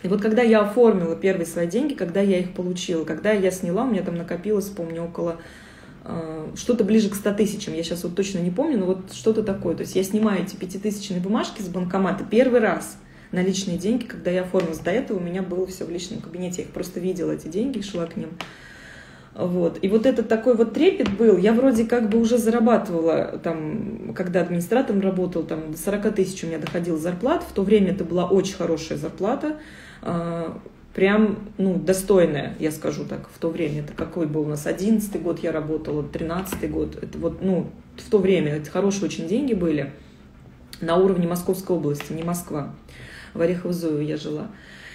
И вот когда я оформила первые свои деньги, когда я их получила, когда я сняла, у меня там накопилось, помню, около что-то ближе к 100 тысячам, я сейчас вот точно не помню, но вот что-то такое. То есть я снимаю эти 5000-тысячные бумажки с банкомата первый раз, наличные деньги, когда я оформилась. До этого у меня было все в личном кабинете, я их просто видела, эти деньги, шла к ним. Вот. И вот этот такой вот трепет был, я вроде как бы уже зарабатывала, там, когда администратором работала, там, до 40 тысяч у меня доходила зарплата, в то время это была очень хорошая зарплата, прям, ну, достойная, я скажу так, в то время. Это какой был у нас, 11-й год я работала, 13-й год, это вот, ну, в то время это хорошие очень деньги были на уровне Московской области, не Москва, в Орехово-Зуево я жила.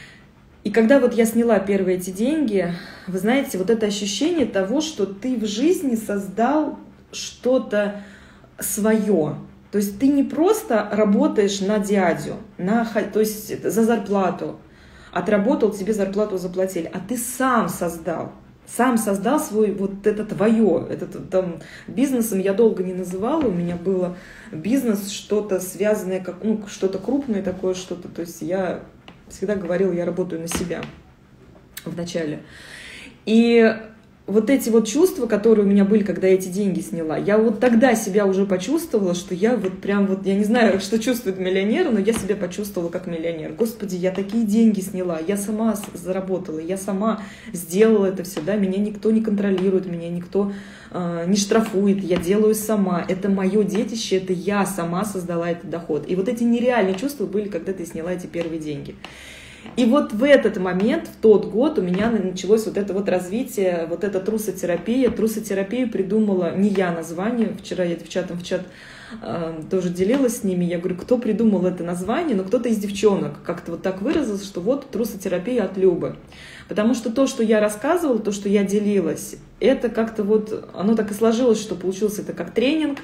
И когда вот я сняла первые эти деньги, вы знаете, вот это ощущение того, что ты в жизни создал что-то свое. То есть ты не просто работаешь на дядю, то есть за зарплату, отработал, тебе зарплату заплатили, а ты сам создал свой, вот это твое, это там бизнесом я долго не называла, у меня было бизнес, что-то связанное, как, ну, что-то крупное такое, что-то, то есть я всегда говорила, я работаю на себя вначале. И вот эти вот чувства, которые у меня были, когда я эти деньги сняла, я вот тогда себя уже почувствовала, что я вот прям вот, я не знаю, что чувствует миллионер, но я себя почувствовала как миллионер. Господи, я такие деньги сняла, я сама заработала, я сама сделала это все, да, меня никто не контролирует, меня никто не штрафует, я делаю сама, это мое детище, это я сама создала этот доход. И вот эти нереальные чувства были, когда ты сняла эти первые деньги. И вот в этот момент, в тот год у меня началось вот это вот развитие, вот эта трусотерапия. Трусотерапию придумала не я название, вчера я в чат тоже делилась с ними, я говорю, кто придумал это название, но кто-то из девчонок как-то вот так выразился, что вот трусотерапия от Любы. Потому что то, что я рассказывала, то, что я делилась, это как-то вот, оно так и сложилось, что получился это как тренинг,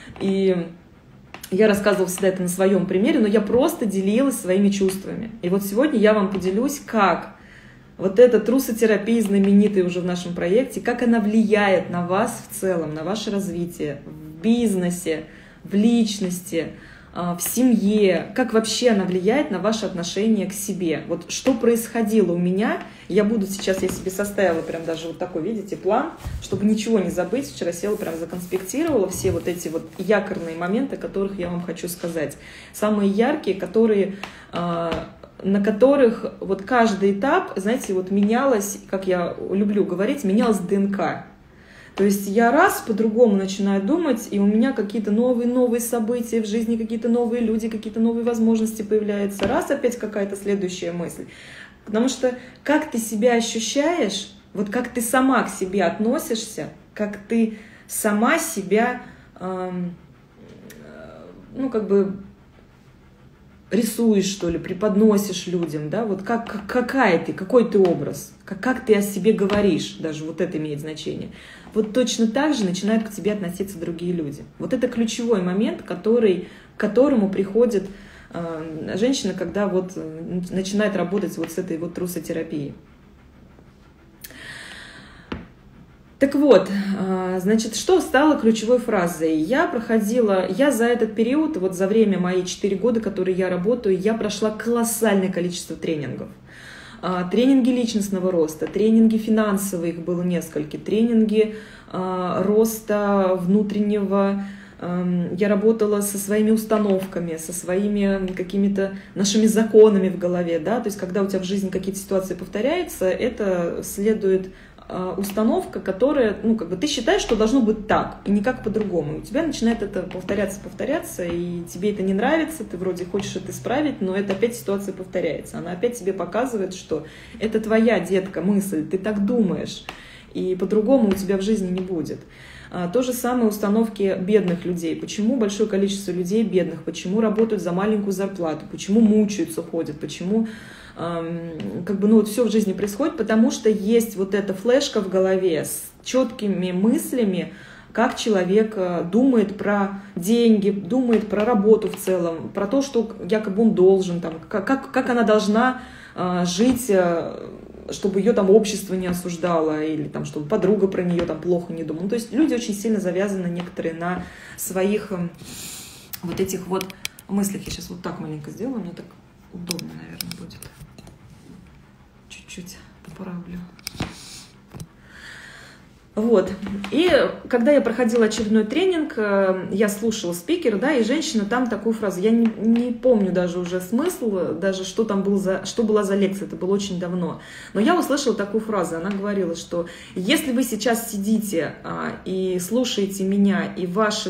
и я рассказывала всегда это на своем примере, но я просто делилась своими чувствами. И вот сегодня я вам поделюсь, как вот эта трусотерапия, знаменитая уже в нашем проекте, как она влияет на вас в целом, на ваше развитие в бизнесе, в личности, в семье, как вообще она влияет на ваше отношение к себе. Вот что происходило у меня, я буду сейчас, я себе составила прям даже вот такой, видите, план, чтобы ничего не забыть. Вчера села, прям законспектировала все вот эти вот якорные моменты, о которых я вам хочу сказать. Самые яркие, которые, на которых вот каждый этап, знаете, вот менялось, как я люблю говорить, менялась ДНК. То есть я раз по-другому начинаю думать, и у меня какие-то новые события в жизни, какие-то новые люди, какие-то новые возможности появляются. Раз опять какая-то следующая мысль. Потому что как ты себя ощущаешь, вот как ты сама к себе относишься, как ты сама себя, ну как бы рисуешь, что ли, преподносишь людям, да, вот какой ты образ, как ты о себе говоришь, даже вот это имеет значение. Вот точно так же начинают к тебе относиться другие люди. Вот это ключевой момент, к которому приходит женщина, когда вот начинает работать вот с этой вот трусотерапией. Так вот, значит, что стало ключевой фразой? Я за этот период, вот за время мои 4 года, которые я работаю, я прошла колоссальное количество тренингов. Тренинги личностного роста, тренинги финансовые, их было несколько, тренинги роста внутреннего. Я работала со своими установками, со своими какими-то нашими законами в голове, да, то есть когда у тебя в жизни какие-то ситуации повторяются, это следует установка, которая, ну, как бы ты считаешь, что должно быть так, и никак по-другому. У тебя начинает это повторяться, и тебе это не нравится, ты вроде хочешь это исправить, но это опять ситуация повторяется. Она опять тебе показывает, что это твоя, детка, мысль, ты так думаешь, и по-другому у тебя в жизни не будет. То же самое установки бедных людей. Почему большое количество людей бедных? Почему работают за маленькую зарплату? Почему мучаются, ходят? Почему как бы, ну, вот все в жизни происходит? Потому что есть вот эта флешка в голове с четкими мыслями, как человек думает про деньги, думает про работу в целом, про то, что якобы он должен, там, как она должна жить, чтобы ее там общество не осуждало, или там, чтобы подруга про нее там плохо не думала. Ну, то есть люди очень сильно завязаны некоторые на своих вот этих вот мыслях. Я сейчас вот так маленько сделаю, мне так удобно, наверное, будет. чуть-чуть поправлю. Вот. И когда я проходила очередной тренинг, я слушала спикера, да, и женщина там такую фразу, я не помню даже уже смысл, даже что там был что была за лекция, это было очень давно. Но я услышала такую фразу, она говорила, что если вы сейчас сидите и слушаете меня, и ваш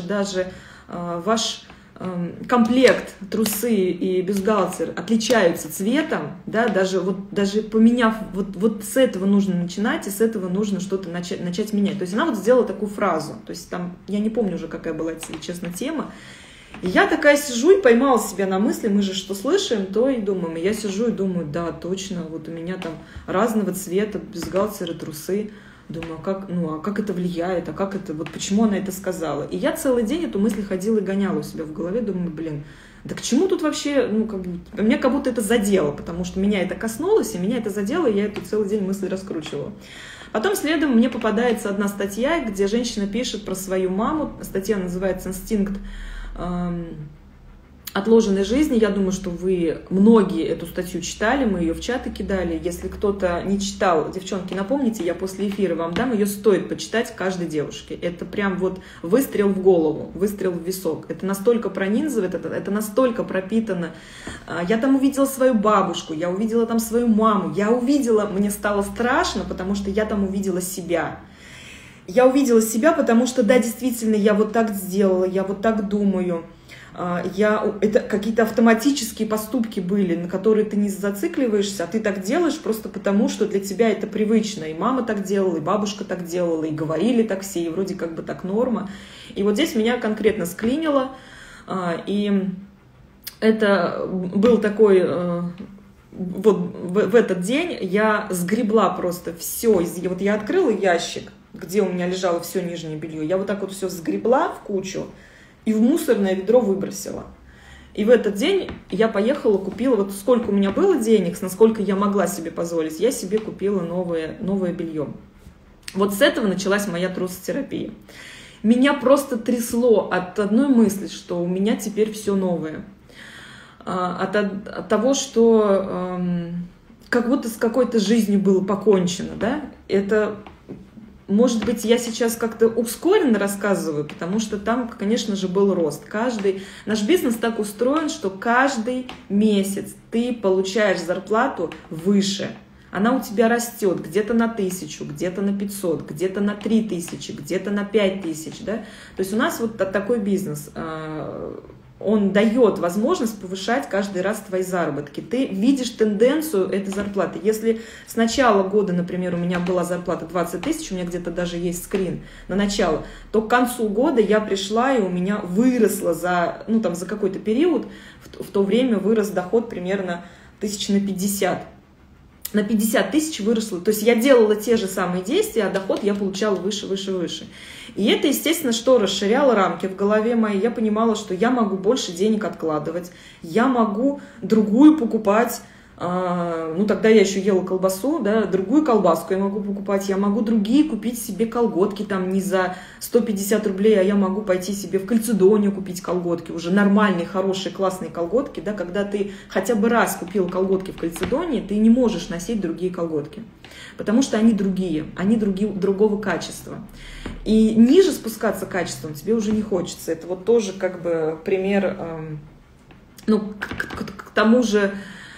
комплект, трусы и бюстгальтер отличаются цветом, да, даже поменяв, вот с этого нужно начинать, и с этого нужно что-то начать менять. То есть она вот сделала такую фразу, то есть там, я не помню уже, какая была, честно, тема. И я такая сижу и поймала себя на мысли, мы же что слышим, то и думаем. И я сижу и думаю, да, точно, вот у меня там разного цвета бюстгальтеры, трусы. Думаю, а как это влияет, вот почему она это сказала. И я целый день эту мысль ходила и гоняла у себя в голове, думаю, да к чему тут вообще, меня как будто это задело, потому что меня это коснулось, и меня это задело, и я эту целый день мысль раскручивала. Потом следом мне попадается одна статья, где женщина пишет про свою маму, статья называется «Инстинкт отложенной жизни». Я думаю, что вы многие эту статью читали, мы ее в чаты кидали. Если кто-то не читал, девчонки, напомните, я после эфира вам дам, ее стоит почитать каждой девушке. Это прям вот выстрел в голову, выстрел в висок. Это настолько пронизывает, это настолько пропитано. Я там увидела свою бабушку, я увидела там свою маму, мне стало страшно, потому что я там увидела себя. Я увидела себя, потому что, да, действительно, я вот так сделала, я вот так думаю. Это какие-то автоматические поступки были, на которые ты не зацикливаешься, а ты так делаешь просто потому, что для тебя это привычно. И мама так делала, и бабушка так делала, и говорили так все, и вроде как бы так норма. И вот здесь меня конкретно склинило, и это был такой... Вот в этот день я сгребла просто все. Вот я открыла ящик, где у меня лежало все нижнее белье, я вот так вот все сгребла в кучу, и в мусорное ведро выбросила. И в этот день я поехала, купила, вот сколько у меня было денег, насколько я могла себе позволить, я себе купила новое белье. Вот с этого началась моя трусотерапия. Меня просто трясло от одной мысли, что у меня теперь все новое. От того, что как будто с какой-то жизнью было покончено, да? Это... Может быть, я сейчас как-то ускоренно рассказываю, потому что там, конечно же, был рост. Наш бизнес так устроен, что каждый месяц ты получаешь зарплату выше. Она у тебя растет где-то на 1000, где-то на 500, где-то на 3000, где-то на 5000. Да? То есть у нас вот такой бизнес. Он дает возможность повышать каждый раз твои заработки. Ты видишь тенденцию этой зарплаты. Если с начала года, например, у меня была зарплата 20 тысяч, у меня где-то даже есть скрин на начало, то к концу года я пришла, и у меня выросло за какой-то период, в то время вырос доход примерно 1050. На 50 тысяч выросло. То есть я делала те же самые действия, а доход я получала выше, выше, выше. И это, естественно, что расширяло рамки в голове моей. Я понимала, что я могу больше денег откладывать, я могу другую покупать. Тогда я еще ела колбасу, да, другую колбаску я могу покупать, я могу другие купить себе колготки, там не за 150 рублей, а я могу пойти себе в Кальцедоне купить колготки, уже нормальные, хорошие, классные колготки, да, когда ты хотя бы раз купил колготки в Кальцедоне, ты не можешь носить другие колготки, потому что они другого качества. И ниже спускаться качеством тебе уже не хочется. Это вот тоже как бы пример, к тому же,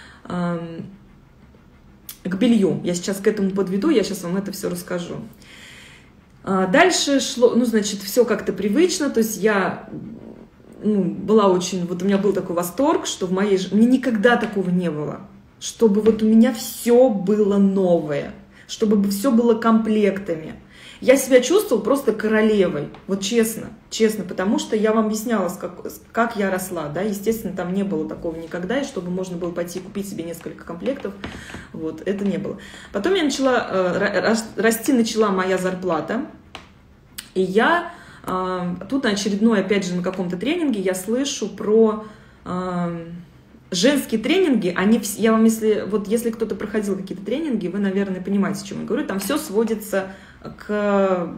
к белью. Я сейчас к этому подведу, я сейчас вам это все расскажу. Дальше шло, все как-то привычно, то есть я была очень, вот у меня был такой восторг, что в моей жизни, мне никогда такого не было, чтобы вот у меня все было новое, чтобы все было комплектами. Я себя чувствовала просто королевой, вот честно, потому что я вам объясняла, как я росла, да, естественно, там не было такого никогда, и чтобы можно было пойти купить себе несколько комплектов, вот, это не было. Потом я расти начала моя зарплата, и я тут на очередной, опять же, на каком-то тренинге я слышу про женские тренинги, я вам, если кто-то проходил какие-то тренинги, вы, наверное, понимаете, о чем я говорю, там все сводится к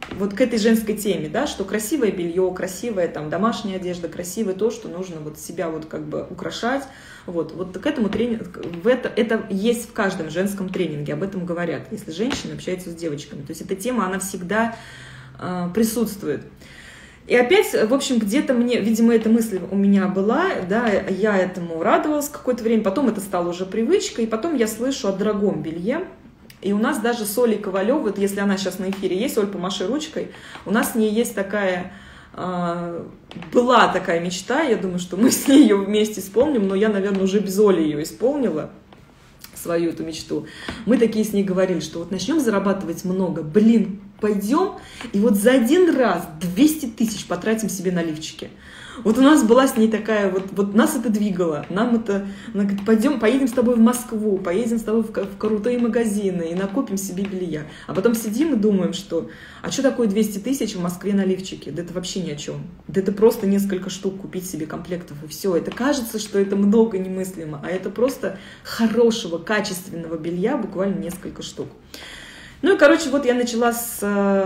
вот к этой женской теме, да, что красивое белье, красивая там домашняя одежда, красивое то, что нужно вот себя вот как бы украшать. Вот к этому тренингу, это есть в каждом женском тренинге, об этом говорят, если женщины общаются с девочками. То есть эта тема, она всегда присутствует. И опять, в общем, где-то мне, видимо, эта мысль у меня была, да, я этому радовалась какое-то время, потом это стало уже привычкой, и потом я слышу о дорогом белье. И у нас даже с Олей Ковалевой, вот если она сейчас на эфире есть, Оль, помаши ручкой, у нас с ней есть такая, была такая мечта, я думаю, что мы с ней ее вместе исполним, но я, наверное, уже без Оли ее исполнила, свою эту мечту. Мы такие с ней говорили, что вот начнем зарабатывать много, блин, пойдем и вот за один раз 200 тысяч потратим себе на лифчики. Вот у нас была с ней такая, вот нас это двигало, нам это, она говорит, пойдем, поедем с тобой в Москву, поедем с тобой в крутые магазины и накупим себе белья. А потом сидим и думаем, что, а что такое 200 тысяч в Москве на лифчике? Да это вообще ни о чем. Да это просто несколько штук купить себе комплектов и все. Это кажется, что это много немыслимо, а это просто хорошего, качественного белья, буквально несколько штук. Ну и, короче, вот я началась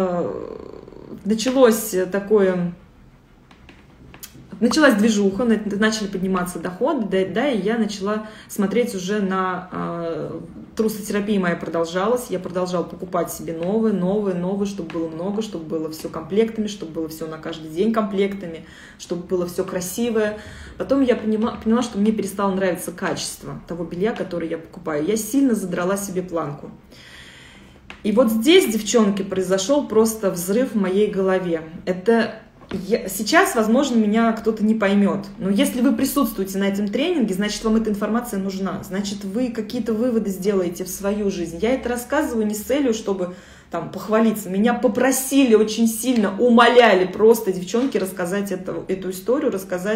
движуха, начали подниматься доходы, да, и я начала смотреть уже на трусотерапия моя продолжалась, я продолжала покупать себе новые, чтобы было много, чтобы было все комплектами, чтобы было все на каждый день комплектами, чтобы было все красивое. Потом я поняла, что мне перестало нравиться качество того белья, которое я покупаю. Я сильно задрала себе планку. И вот здесь, девчонки, произошел просто взрыв в моей голове. Сейчас, возможно, меня кто-то не поймет, но если вы присутствуете на этом тренинге, значит, вам эта информация нужна, значит, вы какие-то выводы сделаете в свою жизнь. Я это рассказываю не с целью, чтобы там похвалиться. Меня попросили очень сильно, умоляли просто девчонки рассказать эту историю,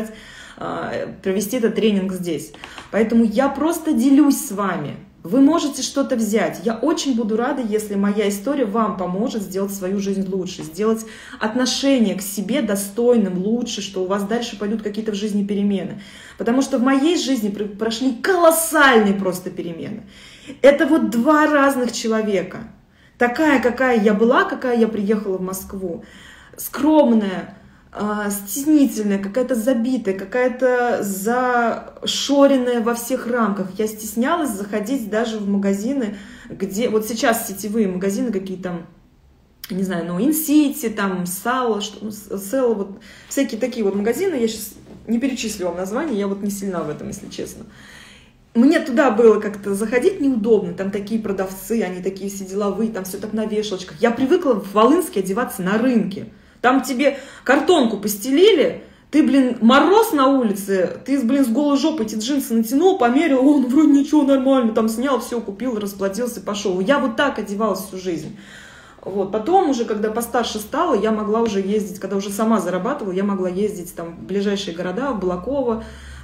провести этот тренинг здесь. Поэтому я просто делюсь с вами. Вы можете что-то взять. Я очень буду рада, если моя история вам поможет сделать свою жизнь лучше, сделать отношение к себе достойным, лучше, что у вас дальше пойдут какие-то в жизни перемены. Потому что в моей жизни прошли колоссальные просто перемены. Это вот два разных человека. Такая, какая я была, какая я приехала в Москву. Скромная, стеснительная, какая-то забитая, какая-то зашоренная во всех рамках. Я стеснялась заходить даже в магазины, где... Вот сейчас сетевые магазины какие-то, не знаю, InCity, там, Сало, вот всякие такие вот магазины. Я сейчас не перечислю вам названия, я вот не сильна в этом, если честно. Мне туда было как-то заходить неудобно, там такие продавцы, они такие все деловые, там все так на вешалочках. Я привыкла в Волынске одеваться на рынке. Там тебе картонку постелили, ты, блин, мороз на улице, ты, блин, с голой жопой эти джинсы натянул, померил, он вроде ничего, нормально, там снял, все, купил, расплатился, пошел. Я вот так одевалась всю жизнь. Вот. Потом уже, когда постарше стала, я могла уже ездить, когда уже сама зарабатывала, я могла ездить там, в ближайшие города, в Балаково,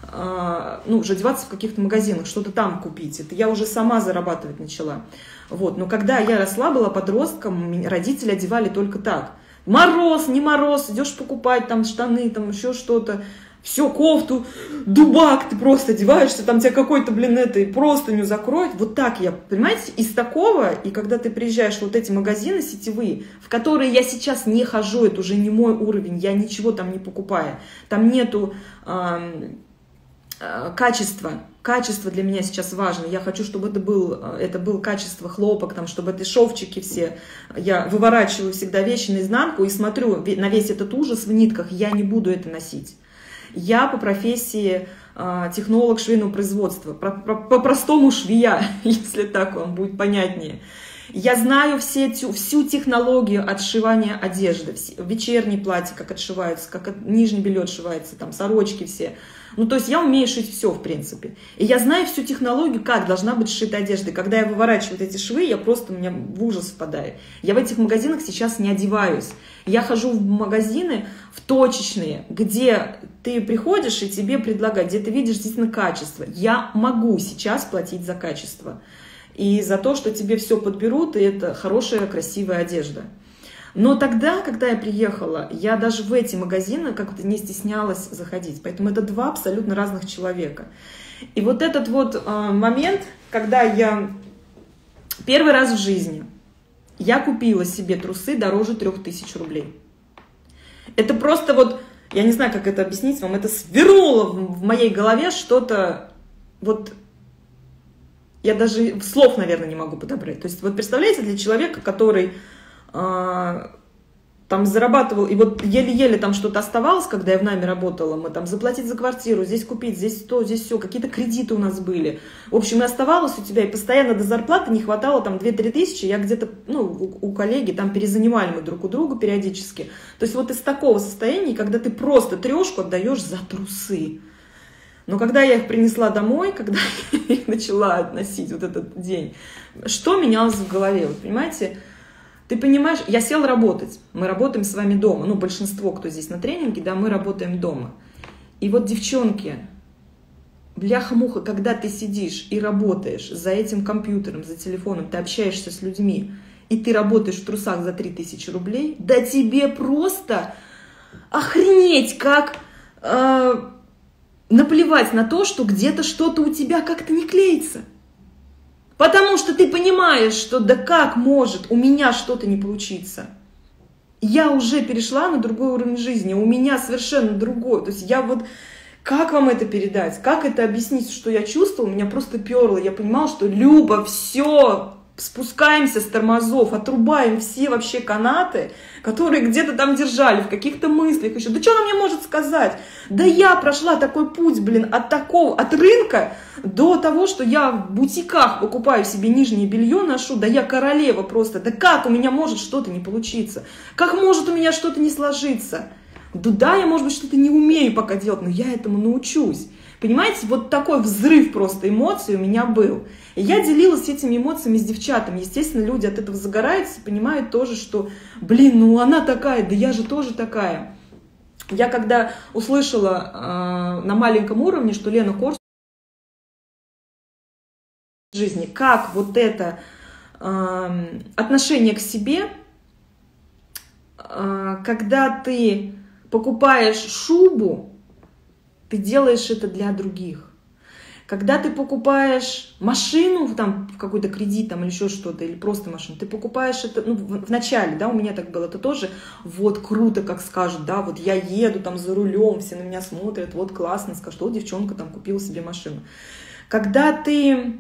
уже одеваться в каких-то магазинах, что-то там купить. Это я уже сама зарабатывать начала. Вот. Но когда я росла, была подростком, родители одевали только так. Мороз, не мороз, идешь покупать там штаны, там еще что-то, все, кофту, дубак, ты просто одеваешься, там тебя какой-то, блин, простыню закроет. Вот так я, понимаете, из такого, и когда ты приезжаешь в вот эти магазины сетевые, в которые я сейчас не хожу, это уже не мой уровень, я ничего там не покупаю, там нету качества. Качество для меня сейчас важно. Я хочу, чтобы это было качество хлопок, там, чтобы это шовчики все. Я выворачиваю всегда вещи наизнанку и смотрю на весь этот ужас в нитках. Я не буду это носить. Я по профессии технолог швейного производства, по-простому швея, если так вам будет понятнее. Я знаю всю технологию отшивания одежды, вечерние платья, как отшиваются, как нижнее белье отшивается, там сорочки все. Ну, то есть я умею шить все, в принципе. И я знаю всю технологию, как должна быть сшита одежда. И когда я выворачиваю вот эти швы, у меня в ужас впадаю. Я в этих магазинах сейчас не одеваюсь. Я хожу в магазины, в точечные, где ты приходишь и тебе предлагают, где ты видишь действительно качество. Я могу сейчас платить за качество. И за то, что тебе все подберут, и это хорошая, красивая одежда. Но тогда, когда я приехала, я даже в эти магазины как-то не стеснялась заходить. Поэтому это два абсолютно разных человека. И вот этот вот момент, когда я первый раз в жизни, я купила себе трусы дороже 3000 рублей. Это просто вот, я не знаю, как это объяснить вам, это свернуло в моей голове что-то, вот, я даже слов, наверное, не могу подобрать. То есть, вот представляете, для человека, который там зарабатывал, и вот еле-еле там что-то оставалось, когда я в найме работала, мы там заплатить за квартиру, здесь купить, здесь то, здесь все, какие-то кредиты у нас были. В общем, и оставалось у тебя, и постоянно до зарплаты не хватало там 2-3 тысячи, я где-то, ну, у коллеги там перезанимали мы друг у друга периодически. То есть вот из такого состояния, когда ты просто трешку отдаешь за трусы. Но когда я их принесла домой, когда я их начала относить вот этот день, что менялось в голове, вы понимаете? Ты понимаешь, я села работать, мы работаем с вами дома, ну, большинство, кто здесь на тренинге, да, мы работаем дома. И вот, девчонки, бляха-муха, когда ты сидишь и работаешь за этим компьютером, за телефоном, ты общаешься с людьми, и ты работаешь в трусах за 3000 рублей, да тебе просто охренеть, как наплевать на то, что где-то что-то у тебя как-то не клеится. Потому что ты понимаешь, что да как может у меня что-то не получиться. Я уже перешла на другой уровень жизни, у меня совершенно другой. То есть я вот, как вам это передать, как это объяснить, что я чувствовала, меня просто перло. Я понимала, что Люба, все, спускаемся с тормозов, отрубаем все вообще канаты, которые где-то там держали, в каких-то мыслях еще. Да что она мне может сказать? Да я прошла такой путь, блин, от рынка до того, что я в бутиках покупаю себе нижнее белье, ношу, да я королева просто. Да как у меня может что-то не получиться? Как может у меня что-то не сложиться? Да, я, может быть, что-то не умею пока делать, но я этому научусь. Понимаете, вот такой взрыв просто эмоций у меня был. И я делилась этими эмоциями с девчатами. Естественно, люди от этого загораются, понимают тоже, что, блин, ну она такая, да я же тоже такая. Я когда услышала на маленьком уровне, что Лена Корс в жизни, как вот это отношение к себе, когда ты покупаешь шубу, ты делаешь это для других. Когда ты покупаешь машину, там, в какой-то кредит там, или еще что-то, или просто машину, ты покупаешь это, ну, в начале, да, у меня так было, это тоже, вот, круто, как скажут, да, вот я еду там за рулем, все на меня смотрят, вот, классно, скажут, вот, девчонка там купила себе машину. Когда ты,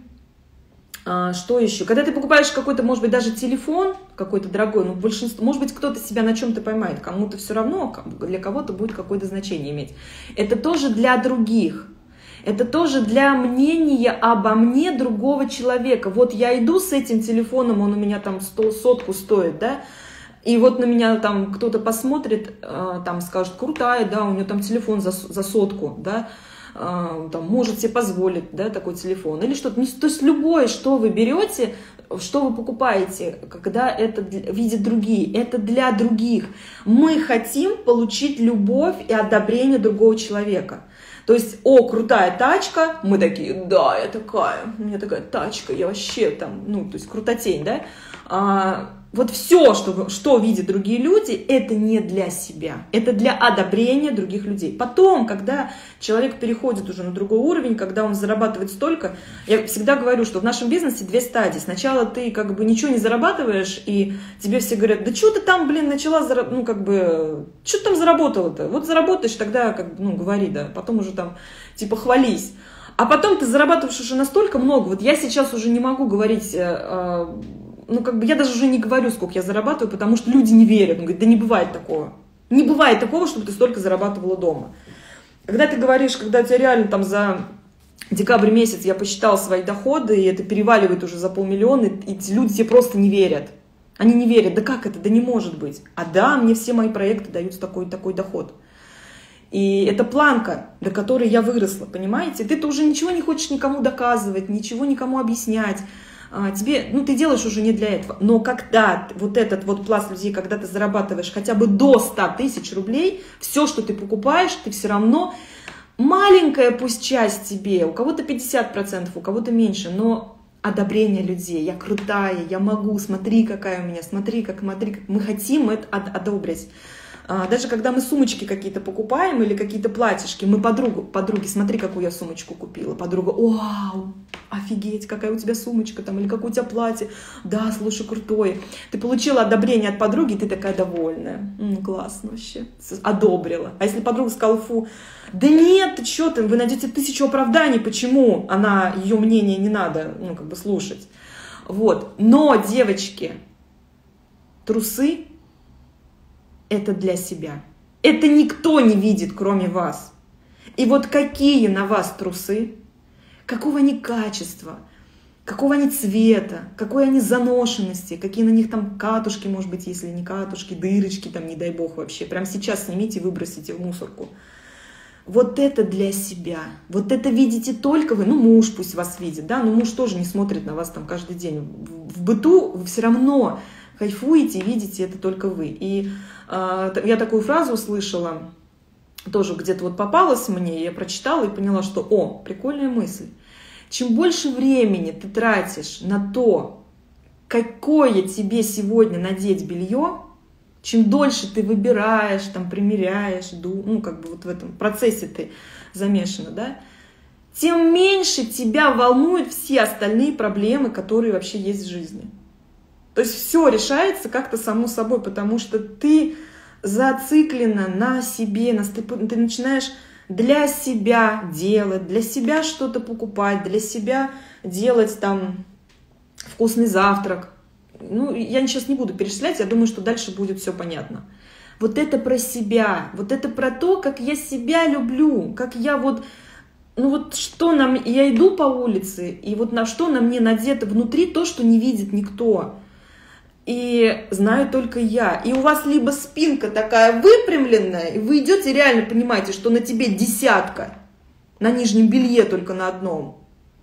что еще? Когда ты покупаешь какой-то, может быть, даже телефон, какой-то дорогой, ну, большинство, может быть, кто-то себя на чем-то поймает, кому-то все равно, для кого-то будет какое-то значение иметь. Это тоже для других. Это тоже для мнения обо мне другого человека. Вот я иду с этим телефоном, он у меня там сотку стоит, да, и вот на меня там кто-то посмотрит, там скажет, крутая, да, у нее там телефон за сотку, да, там, может себе позволить, да, такой телефон, или что-то. То есть любое, что вы берете, что вы покупаете, когда это видят другие, это для других. Мы хотим получить любовь и одобрение другого человека. То есть, о, крутая тачка, мы такие, да, я такая, у меня такая тачка, я вообще там, ну, то есть крутотень, да. Вот все, что видят другие люди, это не для себя, это для одобрения других людей. Потом, когда человек переходит уже на другой уровень, когда он зарабатывает столько, я всегда говорю, что в нашем бизнесе две стадии. Сначала ты как бы ничего не зарабатываешь, и тебе все говорят, да что ты там, блин, начала, ну как бы, что ты там заработала-то? Вот заработаешь, тогда, как бы, ну говори, да, потом уже там типа хвались. А потом ты зарабатываешь уже настолько много, вот я сейчас уже не могу говорить... Ну, как бы я даже уже не говорю, сколько я зарабатываю, потому что люди не верят. Он говорит, да не бывает такого. Не бывает такого, чтобы ты столько зарабатывала дома. Когда ты говоришь, когда у тебя реально там за декабрь месяц я посчитала свои доходы, и это переваливает уже за 500 000, и эти люди тебе просто не верят. Они не верят, да как это, да не может быть. А да, мне все мои проекты дают такой доход. И это планка, до которой я выросла, понимаете? Ты уже ничего не хочешь никому доказывать, ничего никому объяснять. Тебе, ну, ты делаешь уже не для этого. Но когда вот этот вот пласт людей, когда ты зарабатываешь хотя бы до 100 000 рублей, все, что ты покупаешь, ты все равно, маленькая пусть часть тебе, у кого-то 50%, у кого-то меньше, но одобрение людей, я крутая, я могу, смотри, какая у меня, смотри, как мы хотим это одобрить. Даже когда мы сумочки какие-то покупаем или какие-то платьишки, мы подруге, смотри, какую я сумочку купила. Подруга, вау, офигеть, какая у тебя сумочка там, или какое у тебя платье. Да, слушай, крутое. Ты получила одобрение от подруги, и ты такая довольная. Классно вообще. Одобрила. А если подруга сказала, фу, да нет, ты что ты, вы найдете 1000 оправданий, почему ее мнение не надо, слушать. Вот. Но, девочки, трусы — это для себя. Это никто не видит, кроме вас. И вот какие на вас трусы, какого они качества, какого они цвета, какой они заношенности, какие на них там катушки, может быть, если не катушки, дырочки, там, не дай бог вообще. Прямо сейчас снимите и выбросите в мусорку. Вот это для себя. Вот это видите только вы. Муж пусть вас видит, да, но муж тоже не смотрит на вас там каждый день. В быту вы все равно кайфуете, видите это только вы. И я такую фразу услышала, тоже где-то вот попалась мне, я прочитала и поняла, что, прикольная мысль. Чем больше времени ты тратишь на то, какое тебе сегодня надеть белье, чем дольше ты выбираешь, там, примеряешь, вот в этом процессе ты замешана, да, тем меньше тебя волнуют все остальные проблемы, которые вообще есть в жизни. То есть все решается как-то само собой, потому что ты зациклена на себе, ты начинаешь для себя делать, для себя что-то покупать, для себя делать там вкусный завтрак. Я сейчас не буду перечислять, я думаю, что дальше будет все понятно. Вот это про себя, вот это про то, как я себя люблю, как я я иду по улице, и вот на что на мне надето внутри то, что не видит никто. И знаю только я. И у вас либо спинка такая выпрямленная, и вы идете, реально понимаете, что на тебе 10, на нижнем белье только на одном.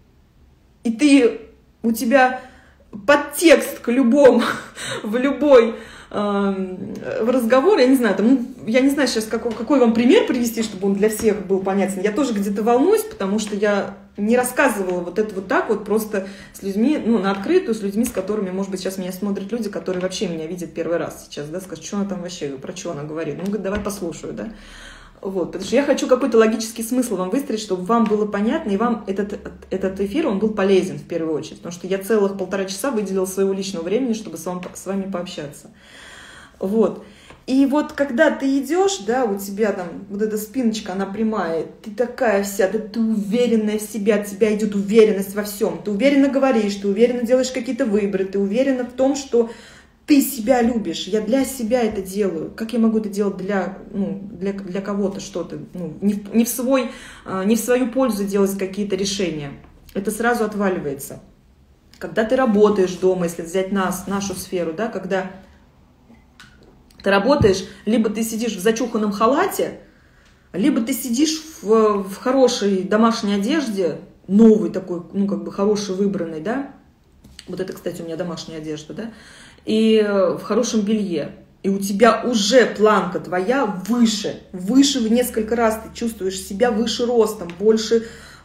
И у тебя подтекст к любому, в любой в разговор, я не знаю сейчас, какой вам пример привести, чтобы он для всех был понятен. Я тоже где-то волнуюсь, потому что я не рассказывала вот это вот так вот просто с людьми, на открытую, с людьми, с которыми, может быть, сейчас меня смотрят люди, которые вообще меня видят первый раз сейчас, да, скажут, что она там вообще, про что она говорит. Говорит, давай послушаю, да. Вот, потому что я хочу какой-то логический смысл вам выстроить, чтобы вам было понятно, и вам этот эфир, он был полезен в первую очередь, потому что я целых 1,5 часа выделила своего личного времени, чтобы с вами пообщаться. Вот. И вот когда ты идешь, да, у тебя там вот эта спиночка, она прямая, ты такая вся, да, ты уверенная в себе, от тебя идет уверенность во всем, ты уверенно говоришь, ты уверенно делаешь какие-то выборы, ты уверена в том, что ты себя любишь, я для себя это делаю. Как я могу это делать для кого-то что-то? Не в свою пользу делать какие-то решения. Это сразу отваливается. Когда ты работаешь дома, если взять нашу сферу, да, когда ты работаешь, либо ты сидишь в зачуханном халате, либо ты сидишь в хорошей домашней одежде, новой такой, хорошей выбранной, да. Вот это, кстати, у меня домашняя одежда, да. И в хорошем белье. И у тебя уже планка твоя выше в несколько раз. Ты чувствуешь себя выше ростом, больше,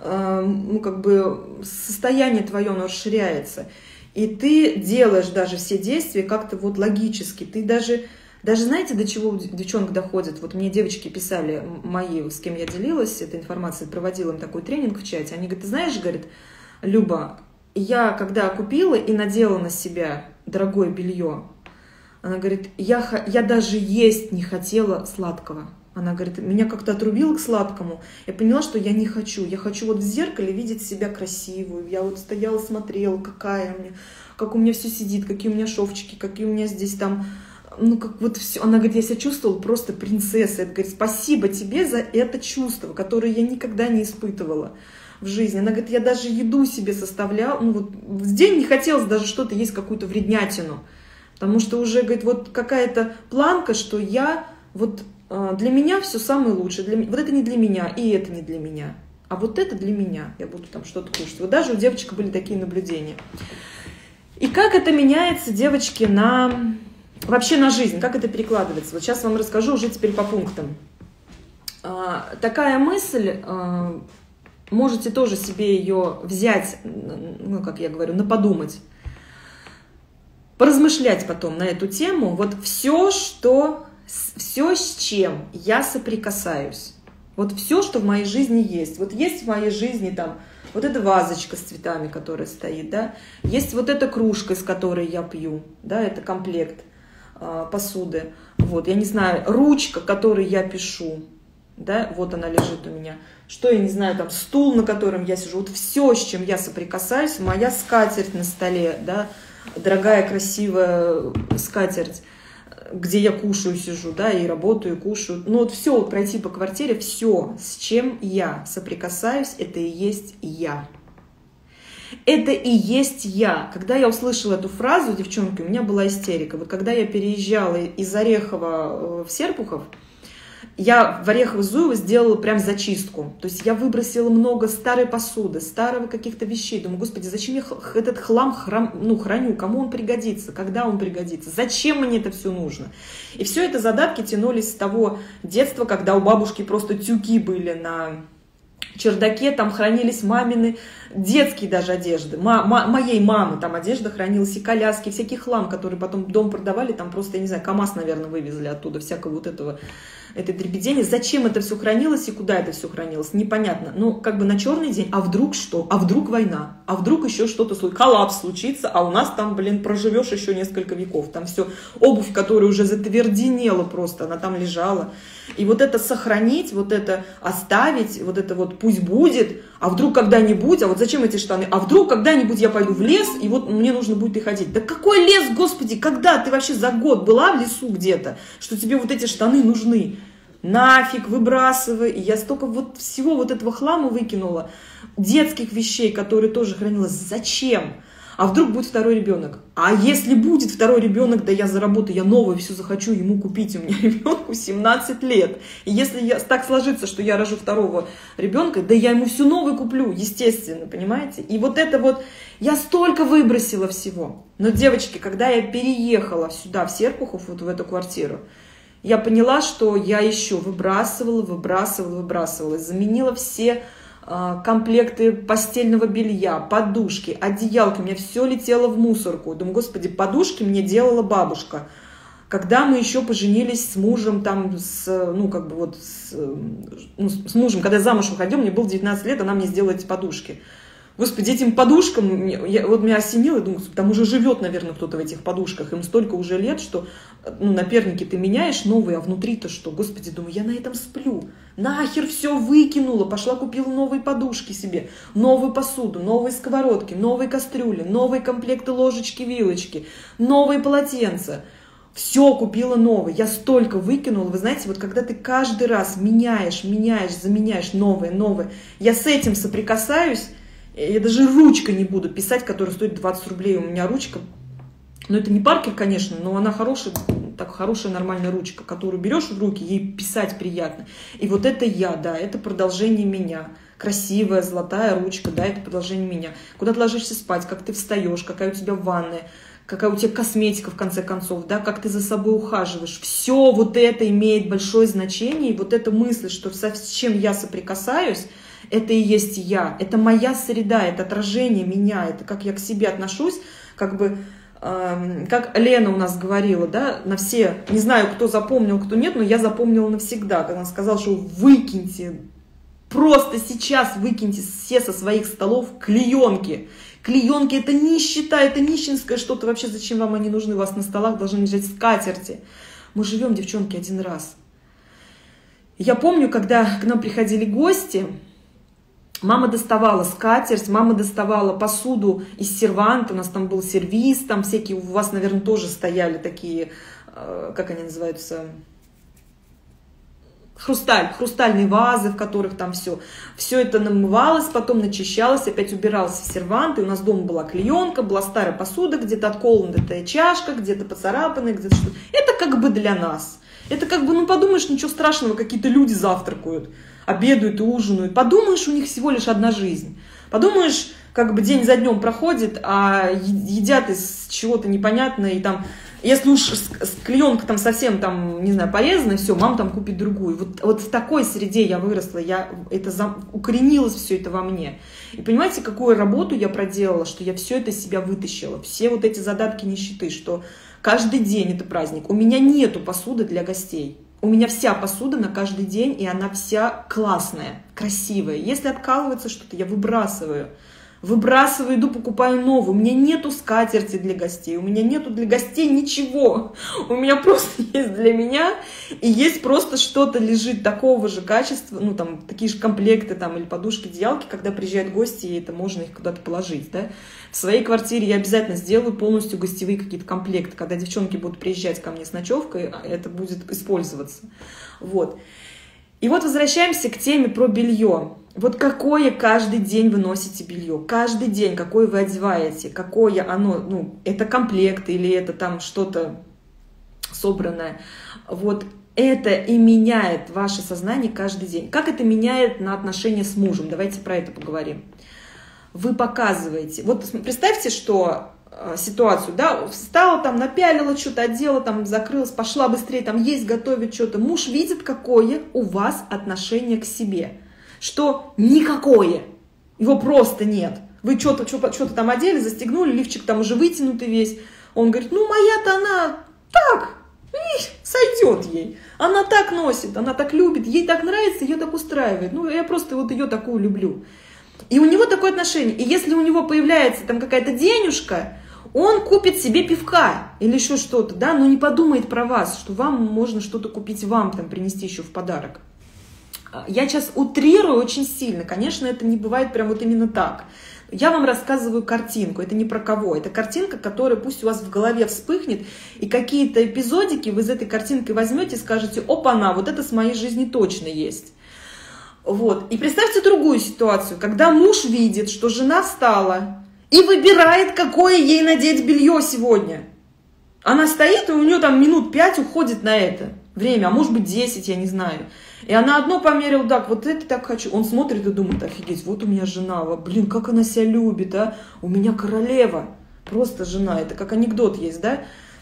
состояние твое, оно расширяется. И ты делаешь даже все действия как-то вот логически. Ты даже знаете, до чего у девчонок доходит? Вот мне девочки писали, мои, с кем я делилась этой информацией, проводила им такой тренинг в чате. Они говорят, ты знаешь, говорит, Люба, я когда купила и надела на себя дорогое белье, она говорит, я даже есть не хотела сладкого. Она говорит, меня как-то отрубило к сладкому. Я поняла, что я не хочу. Я хочу вот в зеркале видеть себя красивую. Я вот стояла, смотрела, как у меня все сидит, какие у меня шовчики, какие у меня здесь там, как вот все. Она говорит, я себя чувствовала просто принцессой. Это говорит, спасибо тебе за это чувство, которое я никогда не испытывала в жизни. Она говорит, я даже еду себе составляла, в день не хотелось даже что-то есть, какую-то вреднятину, потому что уже, говорит, вот какая-то планка, что я, для меня все самое лучшее, вот это не для меня, и это не для меня, а вот это для меня, я буду там что-то кушать. Вот даже у девочек были такие наблюдения. И как это меняется, девочки, вообще на жизнь, как это перекладывается? Вот сейчас вам расскажу уже теперь по пунктам. Такая мысль... Можете тоже себе ее взять, как я говорю, подумать, поразмышлять потом на эту тему. Вот все, что все, с чем я соприкасаюсь, вот все, что в моей жизни есть. Вот есть в моей жизни там вот эта вазочка с цветами, которая стоит, да, есть вот эта кружка, из которой я пью, да, это комплект посуды. Вот, я не знаю, ручка, которой я пишу, да, вот она лежит у меня. Что, я не знаю, там стул, на котором я сижу. Вот все, с чем я соприкасаюсь, моя скатерть на столе, да, дорогая, красивая скатерть, где я кушаю, сижу, да, и работаю, и кушаю. Ну вот все, вот пройти по квартире, все, с чем я соприкасаюсь, это и есть я. Это и есть я. Когда я услышала эту фразу, девчонки, у меня была истерика. Вот когда я переезжала из Орехова в Серпухов, я в Орехово-Зуево сделала прям зачистку. То есть я выбросила много старой посуды, старого каких-то вещей. Думаю, господи, зачем я этот хлам храню? Кому он пригодится? Когда он пригодится? Зачем мне это все нужно? И все это задатки тянулись с того детства, когда у бабушки просто тюки были на чердаке, там хранились мамины детские даже одежды. Моей мамы там одежда хранилась, и коляски, всякий хлам, который потом дом продавали, там просто, я не знаю, КамАЗ, наверное, вывезли оттуда, всякого вот этого, этой дребедени. Зачем это все хранилось и куда это все хранилось, непонятно. Ну, как бы на черный день, а вдруг что? А вдруг война? А вдруг еще что-то случится? Коллапс случится, а у нас там, блин, проживешь еще несколько веков. Там все, обувь, которая уже затверденела просто, она там лежала. И вот это сохранить, вот это оставить, вот это вот пусть будет, а вдруг когда-нибудь, а вот зачем эти штаны, а вдруг когда-нибудь я пойду в лес, и вот мне нужно будет и ходить. Да какой лес, господи, когда ты вообще за год была в лесу где-то, что тебе вот эти штаны нужны? Нафиг, выбрасывай. И я столько вот всего вот этого хлама выкинула, детских вещей, которые тоже хранилась. Зачем? А вдруг будет второй ребенок? А если будет второй ребенок, да я заработаю, я новое все захочу ему купить. У меня ребенку 17 лет. И если так сложится, что я рожу второго ребенка, да я ему все новое куплю, естественно, понимаете? И вот это вот, я столько выбросила всего. Но, девочки, когда я переехала сюда, в Серпухов, вот в эту квартиру, я поняла, что я еще выбрасывала, заменила все комплекты постельного белья, подушки, одеялки. У меня все летело в мусорку. Думаю, господи, подушки мне делала бабушка. Когда мы еще поженились с мужем, там, с мужем, когда я замуж выходила, мне было 19 лет, она мне сделала эти подушки. Господи, этим подушкам, вот меня осенило, думаю, там уже живет, наверное, кто-то в этих подушках, им столько уже лет, что, наперники ты меняешь новые, а внутри-то что? Господи, думаю, я на этом сплю. Нахер все выкинула, пошла купила новые подушки себе, новую посуду, новые сковородки, новые кастрюли, новые комплекты ложечки, вилочки, новые полотенца. Все купила новое, я столько выкинула. Вы знаете, вот когда ты каждый раз меняешь, заменяешь новое, я с этим соприкасаюсь. Я даже ручкой не буду писать, которая стоит 20 рублей. У меня ручка, ну это не Паркер, конечно, но она хорошая, так хорошая нормальная ручка, которую берешь в руки, ей писать приятно. И вот это я, да, это продолжение меня. Красивая, золотая ручка, да, это продолжение меня. Куда ты ложишься спать, как ты встаешь, какая у тебя ванная, какая у тебя косметика, в конце концов, да, как ты за собой ухаживаешь. Все вот это имеет большое значение. И вот эта мысль, что с чем я соприкасаюсь, это и есть я, это моя среда, это отражение меня, это как я к себе отношусь, как бы, как Лена у нас говорила, да, на все, не знаю, кто запомнил, кто нет, но я запомнила навсегда, когда она сказала, что выкиньте, просто сейчас выкиньте все со своих столов клеенки. Клеенки — это нищета, это нищенское что-то, вообще зачем вам они нужны, у вас на столах должны лежать скатерти. Мы живем, девчонки, один раз. Я помню, когда к нам приходили гости, мама доставала скатерть, мама доставала посуду из серванта, у нас там был сервиз, там всякие, у вас, наверное, тоже стояли такие, как они называются, хрустальные вазы, в которых там все это намывалось, потом начищалось, опять убиралось в сервант, и у нас дома была клеенка, была старая посуда, где-то отколотая чашка, где-то поцарапанная, где-то что-то. Это как бы для нас. Это как бы, подумаешь, ничего страшного, какие-то люди завтракают, обедают и ужинают. Подумаешь, у них всего лишь одна жизнь. Подумаешь, как бы день за днем проходит, а едят из чего-то непонятного, и там Если уж клеенка там совсем там, не знаю, порезанная, все, мама там купит другую. Вот в такой среде я выросла, укоренилось все это во мне. И понимаете, какую работу я проделала, что я все это из себя вытащила. Все вот эти задатки нищеты, что каждый день это праздник. У меня нету посуды для гостей. У меня вся посуда на каждый день, и она вся классная, красивая. Если откалывается что-то, я выбрасываю. Выбрасываю, иду, покупаю новую. У меня нету скатерти для гостей, у меня нету для гостей ничего. У меня просто есть для меня, и есть просто что-то лежит такого же качества, ну там такие же комплекты там или подушки, одеялки, когда приезжают гости, и это можно их куда-то положить, да. В своей квартире я обязательно сделаю полностью гостевые какие-то комплекты. Когда девчонки будут приезжать ко мне с ночевкой, это будет использоваться. Вот. И вот возвращаемся к теме про белье. Вот какое каждый день вы носите белье, каждый день какое вы одеваете, какое оно, ну, это комплект или это там что-то собранное. Вот это и меняет ваше сознание каждый день. Как это меняет на отношения с мужем? Давайте про это поговорим. Вы показываете, вот представьте, что ситуацию, да, встала там, напялила что-то, одела там, закрылась, пошла быстрее, там есть, готовит что-то. Муж видит, какое у вас отношение к себе. Что никакое, его просто нет. Вы что-то там одели, застегнули, лифчик там уже вытянутый весь. Он говорит, ну моя-то она так, сойдет ей. Она так носит, она так любит, ей так нравится, ее так устраивает. Ну я просто вот ее такую люблю. И у него такое отношение. И если у него появляется там какая-то денежка, он купит себе пивка или еще что-то, да, но не подумает про вас, что вам можно что-то купить, вам там принести еще в подарок. Я сейчас утрирую очень сильно, конечно, это не бывает прям вот именно так. Я вам рассказываю картинку, это не про кого, это картинка, которая пусть у вас в голове вспыхнет, и какие-то эпизодики вы из этой картинкой возьмете и скажете, опа-на, вот это с моей жизни точно есть. Вот. И представьте другую ситуацию, когда муж видит, что жена встала и выбирает, какое ей надеть белье сегодня. Она стоит, и у нее там минут 5 уходит на это время, а может быть 10, я не знаю. И она одно померила, так, вот это так хочу. Он смотрит и думает, офигеть, вот у меня жена, блин, как она себя любит, а? У меня королева, просто жена. Это как анекдот есть, да?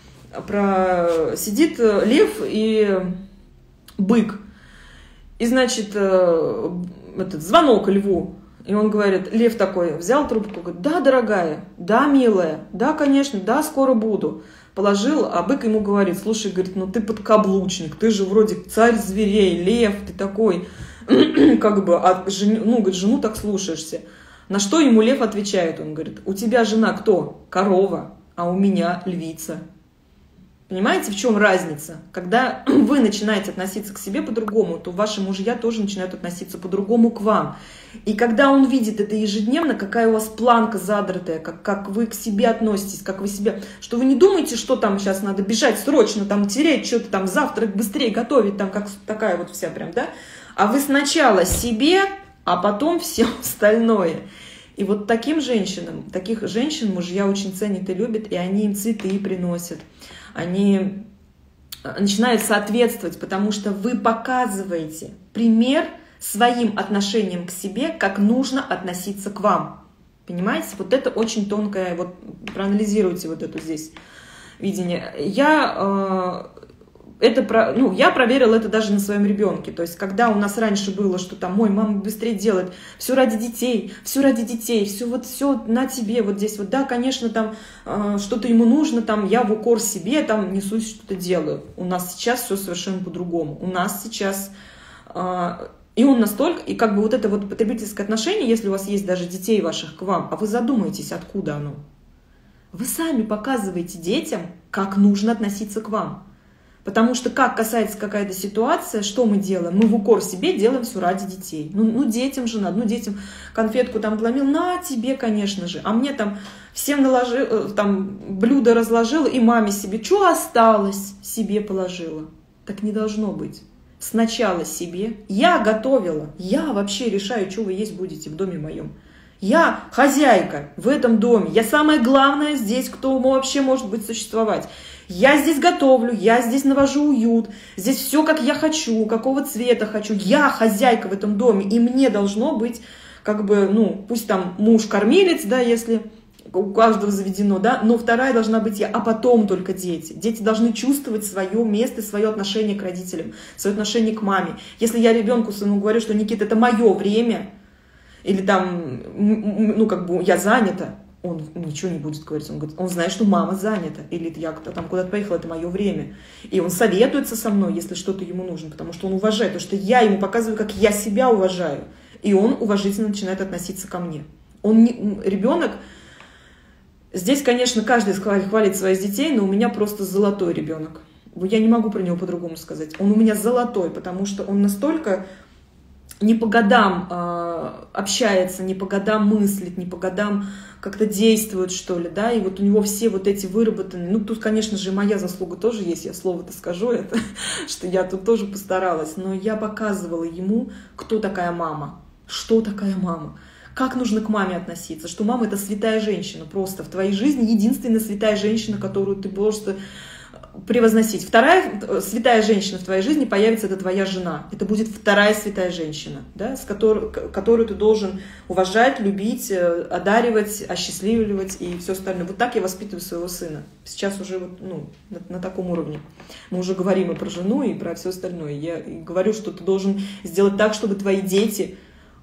Сидит лев и бык. И, значит, этот звонок льву. И он говорит, лев такой, взял трубку, говорит, да, дорогая, да, милая, да, конечно, да, скоро буду. Положил, а бык ему говорит, слушай, говорит, ну ты подкаблучник, ты же вроде царь зверей, лев, ты такой, как бы, ну, говорит, жену так слушаешься. На что ему лев отвечает, он говорит, у тебя жена кто? Корова, а у меня львица. Понимаете, в чем разница? Когда вы начинаете относиться к себе по-другому, то ваши мужья тоже начинают относиться по-другому к вам. И когда он видит это ежедневно, какая у вас планка задратая, как вы к себе относитесь, как вы себя... Что вы не думаете, что там сейчас надо бежать срочно, там тереть что-то, там завтрак быстрее готовить, там как такая вот вся прям, да? А вы сначала себе, а потом все остальное. И вот таких женщин мужья очень ценят и любят, и они им цветы приносят. Они начинают соответствовать, потому что вы показываете пример своим отношением к себе, как нужно относиться к вам. Понимаете? Вот это очень тонкое, вот проанализируйте вот это здесь видение. Я проверила это даже на своем ребенке. То есть, когда у нас раньше было, что там, ой, мама быстрее делает, все ради детей, все вот все на тебе, вот здесь вот, да, конечно, там что-то ему нужно, там я в укор себе там несусь, что-то делаю. У нас сейчас все совершенно по-другому. У нас сейчас... И он настолько, и как бы вот это вот потребительское отношение, если у вас есть даже детей ваших к вам, а вы задумаетесь, откуда оно. Вы сами показываете детям, как нужно относиться к вам. Потому что как касается какая-то ситуация, что мы делаем? Мы в укор себе делаем все ради детей. Ну детям же надо, детям конфетку там отломил, на тебе, конечно же. А мне там всем наложил, там блюдо разложила, и маме себе, что осталось, себе положила. Так не должно быть. Сначала себе. Я готовила, я вообще решаю, что вы есть будете в доме моем. Я хозяйка в этом доме, я самое главное здесь, кто вообще может быть существовать. Я здесь готовлю, я здесь навожу уют, здесь все, как я хочу, какого цвета хочу. Я хозяйка в этом доме, и мне должно быть, как бы, ну, пусть там муж кормилец, да, если у каждого заведено, да, но вторая должна быть я, а потом только дети. Дети должны чувствовать свое место, свое отношение к родителям, свое отношение к маме. Если я ребенку своему говорю, что Никита, это мое время, или там, ну, как бы я занята, он ничего не будет говорить. Он говорит, он знает, что мама занята, или я там куда-то поехала, это мое время. И он советуется со мной, если что-то ему нужно, потому что он уважает, потому что я ему показываю, как я себя уважаю. И он уважительно начинает относиться ко мне. Ребенок, здесь, конечно, каждый хвалит своих детей, но у меня просто золотой ребенок. Я не могу про него по-другому сказать. Он у меня золотой, потому что он настолько не по годам общается, не по годам мыслит, не по годам как-то действует, что ли, да, и вот у него все вот эти выработанные, ну, тут, конечно же, моя заслуга тоже есть, я слово-то скажу это, что я тут тоже постаралась, но я показывала ему, кто такая мама, что такая мама, как нужно к маме относиться, что мама — это святая женщина, просто в твоей жизни единственная святая женщина, которую ты просто превозносить. Вторая святая женщина в твоей жизни появится, это твоя жена. Это будет вторая святая женщина, да, которую ты должен уважать, любить, одаривать, осчастливливать и все остальное. Вот так я воспитываю своего сына. Сейчас уже вот, ну, на таком уровне. Мы уже говорим и про жену, и про все остальное. Я говорю, что ты должен сделать так, чтобы твои дети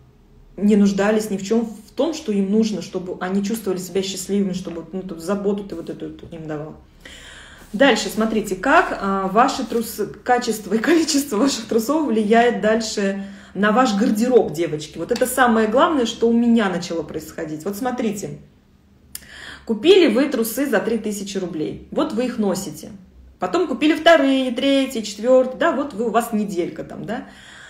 не нуждались ни в чем, в том, что им нужно, чтобы они чувствовали себя счастливыми, чтобы, ну, заботу ты вот эту им давал. Дальше, смотрите, как ваши трусы, качество и количество ваших трусов влияет дальше на ваш гардероб, девочки. Вот это самое главное, что у меня начало происходить. Вот смотрите, купили вы трусы за 3000 рублей, вот вы их носите. Потом купили вторые, третьи, четвертые, да, вот у вас неделька там, да.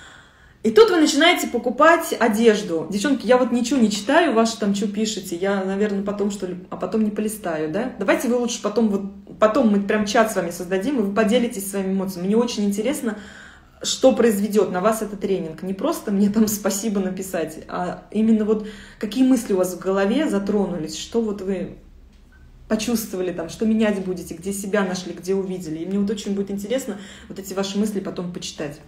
И тут вы начинаете покупать одежду. Девчонки, я вот ничего не читаю, ваши там что пишете, я, наверное, потом что ли, а потом не полистаю, да? Давайте вы лучше потом мы прям чат с вами создадим, и вы поделитесь своими эмоциями. Мне очень интересно, что произведет на вас этот тренинг. Не просто мне там спасибо написать, а именно вот какие мысли у вас в голове затронулись, что вот вы почувствовали там, что менять будете, где себя нашли, где увидели. И мне вот очень будет интересно вот эти ваши мысли потом почитать.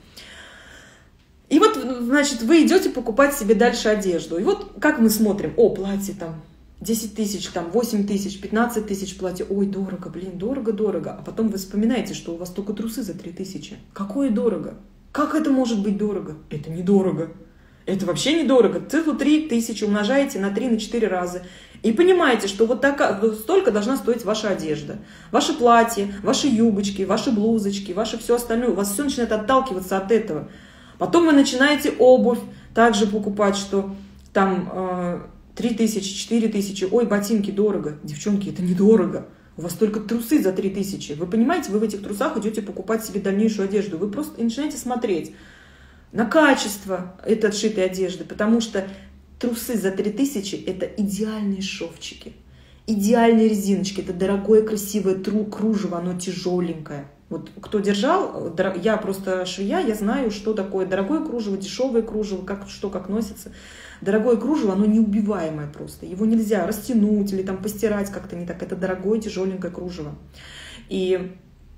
И вот, значит, вы идете покупать себе дальше одежду. И вот как мы смотрим, о, платье там 10 тысяч, там 8 тысяч, 15 тысяч платье. Ой, дорого, блин, дорого. А потом вы вспоминаете, что у вас только трусы за 3000. Какое дорого? Как это может быть дорого? Это недорого. Это вообще недорого. Цифру 3000 умножаете на 3, на 4 раза. И понимаете, что вот столько должна стоить ваша одежда. Ваше платье, ваши юбочки, ваши блузочки, ваше все остальное. У вас все начинает отталкиваться от этого. Потом вы начинаете обувь также покупать, что там 3000, 4000, ой, ботинки дорого. Девчонки, это недорого. У вас только трусы за 3000. Вы понимаете, вы в этих трусах идете покупать себе дальнейшую одежду. Вы просто начинаете смотреть на качество этой отшитой одежды, потому что трусы за 3000 – это идеальные шовчики, идеальные резиночки, это дорогое красивое кружево, оно тяжеленькое. Вот кто держал, я просто швея, я знаю, что такое дорогое кружево, дешевое кружево, как носится. Дорогое кружево, оно неубиваемое просто. Его нельзя растянуть или там постирать как-то не так. Это дорогое, тяжеленькое кружево. И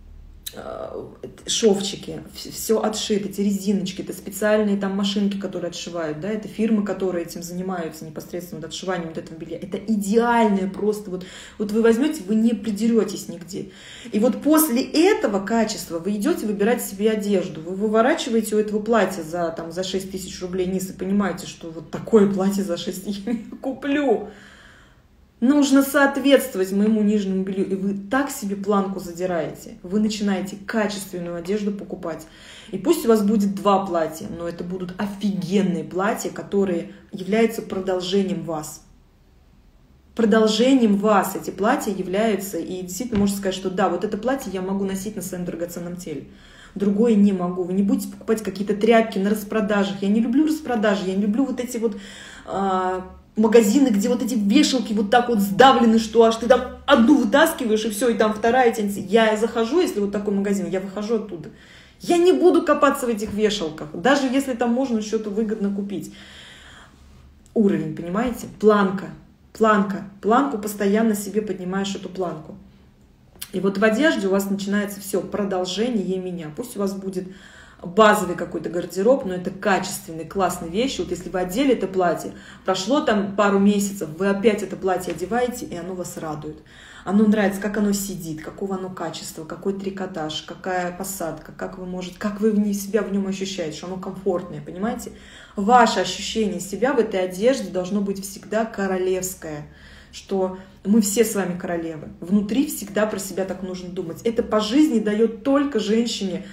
шовчики, все отшито, эти резиночки, это специальные там машинки, которые отшивают, да, это фирмы, которые этим занимаются непосредственно вот, отшиванием вот этого белья. Это идеальное просто, вот вы возьмете, вы не придеретесь нигде. И вот после этого качества вы идете выбирать себе одежду, вы выворачиваете у этого платья за 6 тысяч рублей низ и понимаете, что вот такое платье за 6 я не куплю. Нужно соответствовать моему нижнему белью. И вы так себе планку задираете. Вы начинаете качественную одежду покупать. И пусть у вас будет 2 платья, но это будут офигенные платья, которые являются продолжением вас. Продолжением вас эти платья являются. И действительно можно сказать, что да, вот это платье я могу носить на своем драгоценном теле. Другое не могу. Вы не будете покупать какие-то тряпки на распродажах. Я не люблю распродажи. Я не люблю вот эти вот... магазины, где вот эти вешалки вот так вот сдавлены, что аж ты там одну вытаскиваешь, и все, и там вторая тянется. Я захожу, если вот такой магазин, я выхожу оттуда. Я не буду копаться в этих вешалках, даже если там можно что-то выгодно купить. Уровень, понимаете? Планка. Планку постоянно себе поднимаешь, эту планку. И вот в одежде у вас начинается все, продолжение меня. Пусть у вас будет базовый какой-то гардероб, но это качественные, классные вещи. Вот если вы одели это платье, прошло там пару месяцев, вы опять это платье одеваете, и оно вас радует. Оно нравится, как оно сидит, какого оно качества, какой трикотаж, какая посадка, как вы себя в нем ощущаете, что оно комфортное, понимаете? Ваше ощущение себя в этой одежде должно быть всегда королевское, что мы все с вами королевы. Внутри всегда про себя так нужно думать. Это по жизни дает только женщине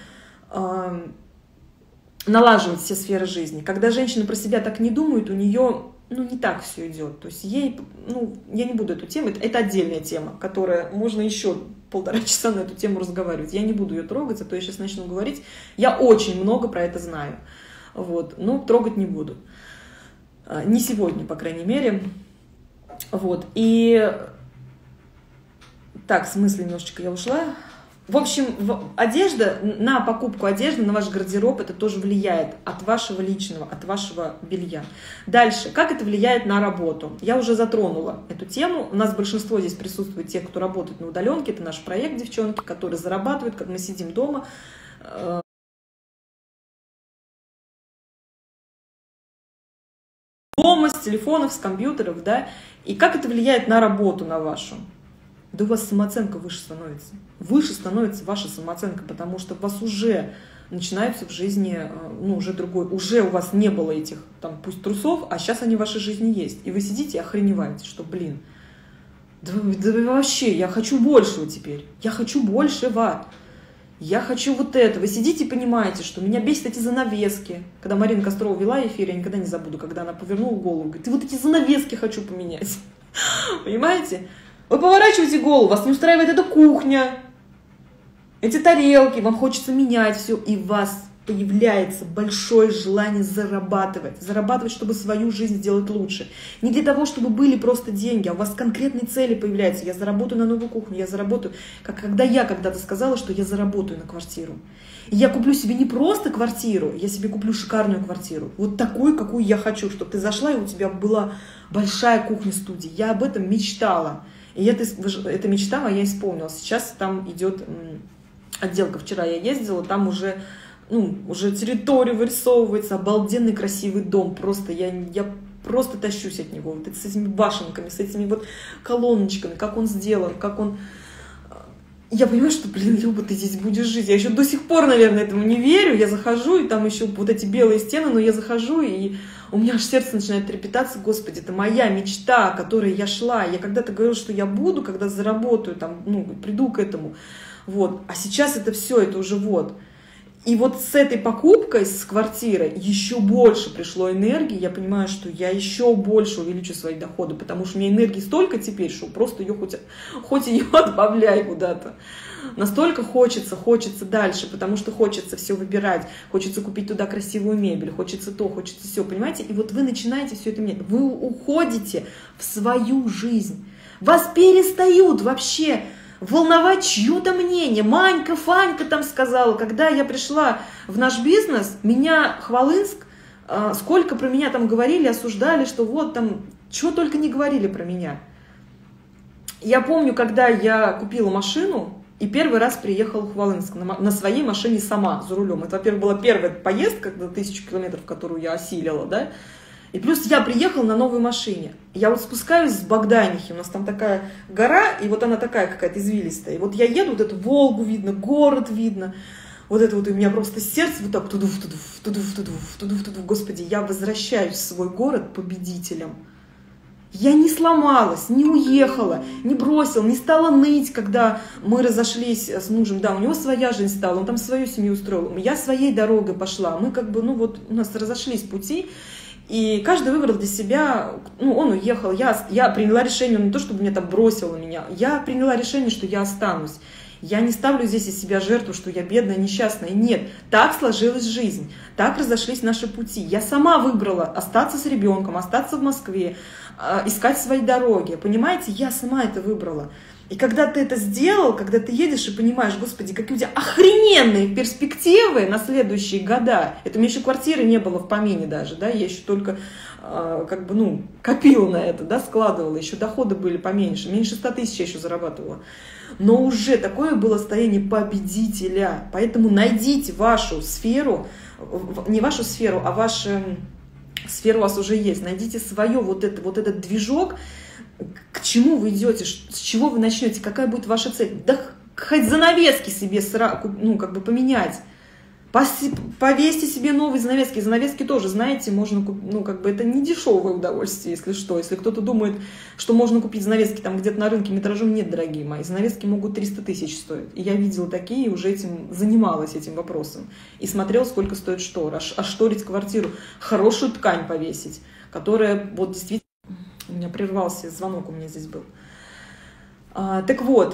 налаживать все сферы жизни. Когда женщина про себя так не думает, у нее не так все идет. То есть ей, я не буду эту тему, это отдельная тема, которая, можно еще 1,5 часа на эту тему разговаривать. Я не буду ее трогать, а то я сейчас начну говорить. Я очень много про это знаю. Вот. Но трогать не буду. Не сегодня, по крайней мере. Вот. И так, с мысли немножечко я ушла. В общем, одежда, на покупку одежды, на ваш гардероб, это тоже влияет от вашего личного, от вашего белья. Дальше, как это влияет на работу? Я уже затронула эту тему. У нас большинство здесь присутствует тех, кто работает на удаленке. Это наш проект, девчонки, которые зарабатывают, как мы сидим дома. Дома, с телефонов, с компьютеров, да? И как это влияет на работу, на вашу? Да у вас самооценка выше становится. Выше становится ваша самооценка, потому что у вас уже начинается в жизни, уже другой, уже у вас не было этих, там, пусть трусов, а сейчас они в вашей жизни есть. И вы сидите и охреневаете, что, да вообще, я хочу большего теперь. Я хочу большего. Я хочу вот это. Вы сидите и понимаете, что меня бесит эти занавески. Когда Марина Кострова вела эфир, я никогда не забуду, когда она повернула голову, говорит, и вот эти занавески хочу поменять. Понимаете? Вы поворачиваете голову, вас не устраивает эта кухня, эти тарелки, вам хочется менять все, и у вас появляется большое желание зарабатывать. Зарабатывать, чтобы свою жизнь сделать лучше. Не для того, чтобы были просто деньги, а у вас конкретные цели появляются. Я заработаю на новую кухню, я заработаю. Как когда я когда-то сказала, что я заработаю на квартиру. И я куплю себе не просто квартиру, я себе куплю шикарную квартиру. Вот такую, какую я хочу, чтобы ты зашла, и у тебя была большая кухня-студия. Я об этом мечтала. И эта мечта моя исполнилась. Сейчас там идет отделка. Вчера я ездила, там уже территория вырисовывается, обалденный красивый дом. Просто я просто тащусь от него. Вот это с этими башенками, с этими вот колоночками, как он сделан, как он... Я понимаю, что, Люба, ты здесь будешь жить. Я еще до сих пор, наверное, этому не верю. Я захожу, и там еще вот эти белые стены, но я захожу, и у меня аж сердце начинает трепетаться. Господи, это моя мечта, к которой я шла. Я когда-то говорила, что я буду, когда заработаю, приду к этому. Вот. А сейчас это все, это уже вот. И вот с этой покупкой, с квартирой, еще больше пришло энергии. Я понимаю, что я еще больше увеличу свои доходы, потому что у меня энергии столько теперь, что просто ее хоть ее отбавляй куда-то. Настолько хочется дальше, потому что хочется все выбирать, хочется купить туда красивую мебель, хочется то, хочется все, понимаете? И вот вы начинаете все это менять. Вы уходите в свою жизнь. Вас перестают вообще волновать чье-то мнение. Манька, Фанька там сказала. Когда я пришла в наш бизнес, меня Хвалынск, сколько про меня там говорили, осуждали, что вот там, чего только не говорили про меня. Я помню, когда я купила машину и первый раз приехала в Хвалынск на своей машине сама, за рулем. Это, во-первых, была первая поездка, 1000 километров, которую я осилила, да. И плюс я приехала на новой машине. Я вот спускаюсь с Богданихи, у нас там такая гора, и вот она такая какая-то извилистая. И вот я еду, вот эту Волгу видно, город видно. Вот это вот у меня просто сердце вот так тудув. Господи, я возвращаюсь в свой город победителем. Я не сломалась, не уехала, не бросила, не стала ныть, когда мы разошлись с мужем. Да, у него своя жизнь стала, он там свою семью устроил. Я своей дорогой пошла. Мы у нас разошлись пути. И каждый выбрал для себя, он уехал, я приняла решение, не то, чтобы меня там бросило меня, я приняла решение, что я останусь. Я не ставлю здесь из себя жертву, что я бедная, несчастная. Нет, так сложилась жизнь, так разошлись наши пути. Я сама выбрала остаться с ребенком, остаться в Москве, искать свои дороги. Понимаете, я сама это выбрала. И когда ты это сделал, когда ты едешь и понимаешь, господи, какие у тебя охрененные перспективы на следующие года. Это у меня еще квартиры не было в помине даже, да, я еще только как бы, ну, копила на это, да, складывала, еще доходы были поменьше, меньше 100 тысяч я еще зарабатывала. Но уже такое было состояние победителя. Поэтому найдите вашу сферу, не вашу сферу, а вашу сферу у вас уже есть. Найдите свое вот этот движок, к чему вы идете, с чего вы начнете, какая будет ваша цель. Да хоть занавески себе ну, как бы поменять. Повесьте себе новые занавески. Занавески тоже, знаете, можно купить, ну, как бы это не дешевое удовольствие, если что. Если кто-то думает, что можно купить занавески там где-то на рынке метражом, нет, дорогие мои. Занавески могут 300 тысяч стоить. И я видела такие, и уже занималась этим вопросом. И смотрела, сколько стоит штор. А шторить квартиру, хорошую ткань повесить, которая вот действительно... У меня прервался звонок, у меня здесь был. Так вот,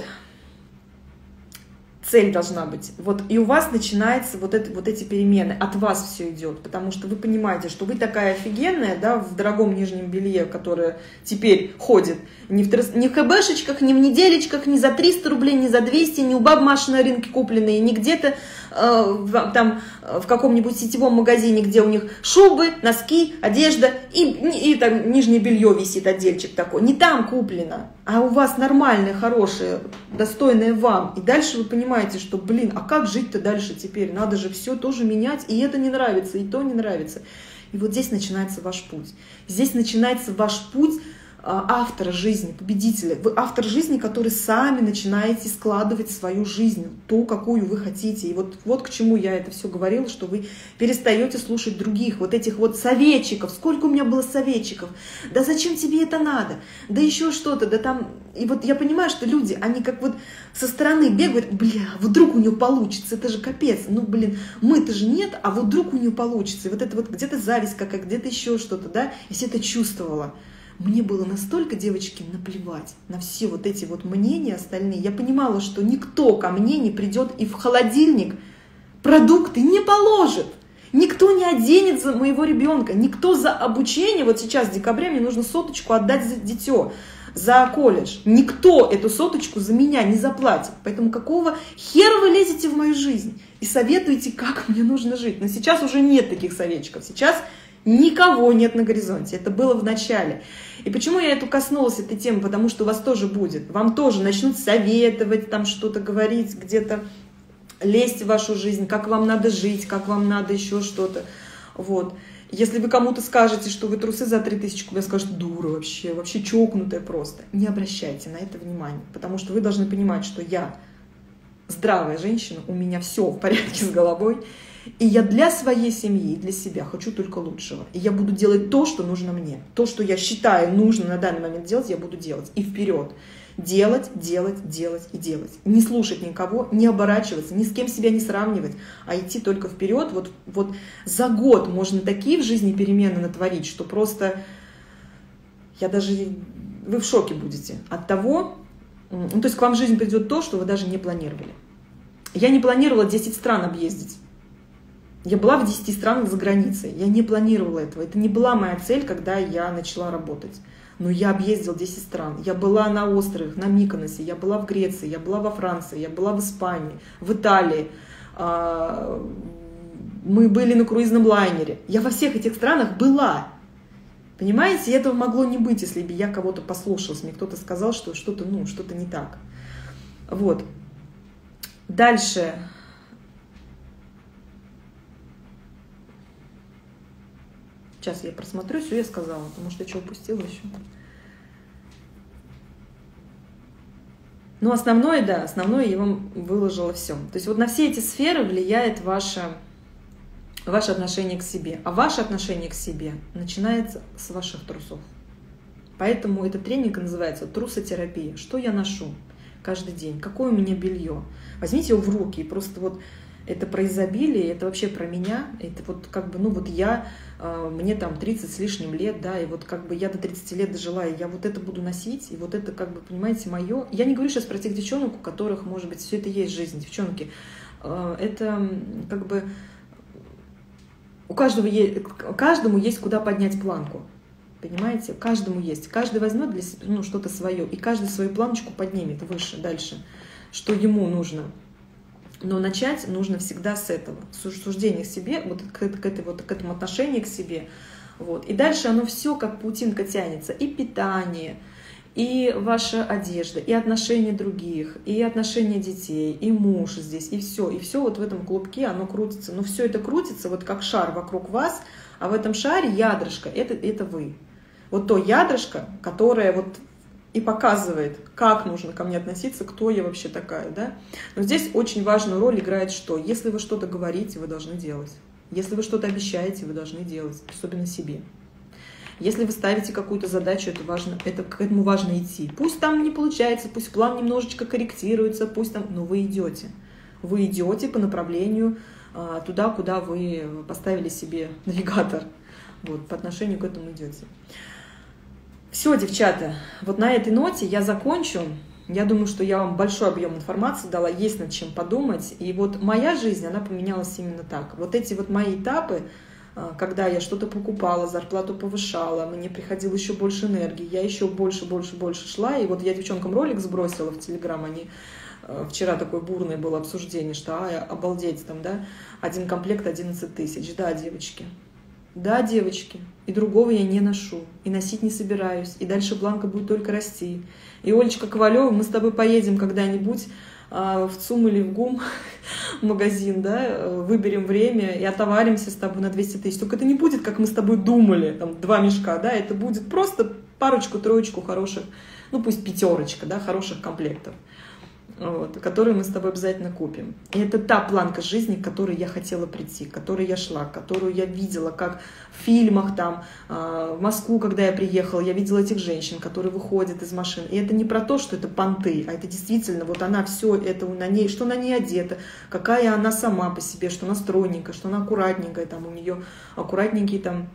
цель должна быть. Вот, и у вас начинаются вот эти перемены. От вас все идет. Потому что вы понимаете, что вы такая офигенная, да, в дорогом нижнем белье, которое теперь ходит ни в ХБшечках, ни в неделечках, ни за 300 рублей, ни за 200, ни у баб Маши на рынке купленные, ни где-то там в каком-нибудь сетевом магазине, где у них шубы, носки, одежда и там нижнее белье висит, отдельчик такой. Не там куплено, а у вас нормальное, хорошее, достойное вам. И дальше вы понимаете, что, блин, а как жить-то дальше теперь? Надо же все тоже менять, и это не нравится, и то не нравится. И вот здесь начинается ваш путь. Здесь начинается ваш путь автора жизни, победителя. Вы автор жизни, который сами начинаете складывать свою жизнь, ту, какую вы хотите. И вот к чему я это все говорила, что вы перестаете слушать других, вот этих вот советчиков. Сколько у меня было советчиков? Да зачем тебе это надо? Да еще что-то, да там... И вот я понимаю, что люди, они как вот со стороны бегают, бля, вдруг у нее получится, это же капец. Ну, блин, мы-то же нет, а вот вдруг у нее получится. И вот это вот где-то зависть какая, где-то еще что-то, да? Если это чувствовала. Мне было настолько, девочки, наплевать на все вот эти вот мнения остальные. Я понимала, что никто ко мне не придет и в холодильник продукты не положит. Никто не оденет за моего ребенка. Никто за обучение, вот сейчас в декабре мне нужно 100 отдать за дитё, за колледж. Никто эту 100 за меня не заплатит. Поэтому какого хера вы лезете в мою жизнь и советуете, как мне нужно жить? Но сейчас уже нет таких советчиков. Сейчас никого нет на горизонте. Это было в начале. И почему я коснулась этой темы? Потому что у вас тоже будет. Вам тоже начнут советовать, там что-то говорить, где-то лезть в вашу жизнь, как вам надо жить, как вам надо еще что-то. Вот. Если вы кому-то скажете, что вы трусы за 3000 купили, скажут, дура вообще чокнутая просто. Не обращайте на это внимания. Потому что вы должны понимать, что я здравая женщина, у меня все в порядке с головой. И я для своей семьи и для себя хочу только лучшего. И я буду делать то, что нужно мне. То, что я считаю нужно на данный момент делать, я буду делать. И вперед. Делать, делать, делать и делать. Не слушать никого, не оборачиваться, ни с кем себя не сравнивать, а идти только вперед. Вот за год можно такие в жизни перемены натворить, что просто вы в шоке будете от того, то есть к вам в жизнь придет то, что вы даже не планировали. Я не планировала 10 стран объездить. Я была в 10 странах за границей. Я не планировала этого. Это не была моя цель, когда я начала работать. Но я объездила 10 стран. Я была на островах, на Миконосе, я была в Греции, я была во Франции, я была в Испании, в Италии. Мы были на круизном лайнере. Я во всех этих странах была. Понимаете, этого могло не быть, если бы я кого-то послушалась. Мне кто-то сказал, что что-то не так. Вот. Дальше. Сейчас я просмотрю, все я сказала, потому что я что упустила еще. Ну, основное я вам выложила все. То есть вот на все эти сферы влияет ваше отношение к себе. А ваше отношение к себе начинается с ваших трусов. Поэтому этот тренинг называется «Трусотерапия». Что я ношу каждый день? Какое у меня белье? Возьмите его в руки и просто вот это про изобилие, это вообще про меня. Это вот как бы, мне там 30 с лишним лет, да, и вот как бы я до 30 лет дожила, и я вот это буду носить, и вот это как бы, понимаете, мое. Я не говорю сейчас про тех девчонок, у которых, может быть, все это есть в жизни, девчонки. Это как бы каждому есть куда поднять планку. понимаете? Каждому есть, каждый возьмет для себя, ну, что-то свое, и каждый свою планочку поднимет выше, дальше, что ему нужно. Но начать нужно всегда с этого, с суждения к себе, вот к этому отношению к себе. Вот. И дальше оно все как паутинка тянется. И питание, и ваша одежда, и отношения других, и отношения детей, и муж здесь, и все вот в этом клубке оно крутится. Но все это крутится вот как шар вокруг вас, а в этом шаре ядрышко это вы. Вот то ядрышко, которое вот и показывает, как нужно ко мне относиться, кто я вообще такая, да. Но здесь очень важную роль играет что? Если вы что-то говорите, вы должны делать. Если вы что-то обещаете, вы должны делать, особенно себе. Если вы ставите какую-то задачу, к этому важно идти. Пусть там не получается, пусть план немножечко корректируется, пусть там, но вы идете. Вы идете по направлению туда, куда вы поставили себе навигатор. Вот, по отношению к этому идете. Все, девчата, вот на этой ноте я закончу. Я думаю, что я вам большой объем информации дала, есть над чем подумать. И вот моя жизнь, она поменялась именно так. Вот эти вот мои этапы, когда я что-то покупала, зарплату повышала, мне приходило еще больше энергии, я еще больше шла. И вот я девчонкам ролик сбросила в Телеграм, вчера такое бурное было обсуждение, что обалдеть там, да, один комплект 11 тысяч. Да, девочки. Да, девочки, и другого я не ношу, и носить не собираюсь, и дальше Бланка будет только расти. И Олечка Ковалева, мы с тобой поедем когда-нибудь в ЦУМ или в ГУМ магазин, да, выберем время и отоваримся с тобой на 200 тысяч. Только это не будет, как мы с тобой думали, там 2 мешка, да, это будет просто парочку-троечку хороших, ну пусть 5, да, хороших комплектов. Вот, которые мы с тобой обязательно купим. И это та планка жизни, к которой я хотела прийти, к которой я шла, которую я видела, как в фильмах там, в Москву, когда я приехала, я видела этих женщин, которые выходят из машин. И это не про то, что это понты, а это действительно, вот она все это на ней, что на ней одета, какая она сама по себе, что она стройненькая, что она аккуратненькая, там у нее аккуратненький там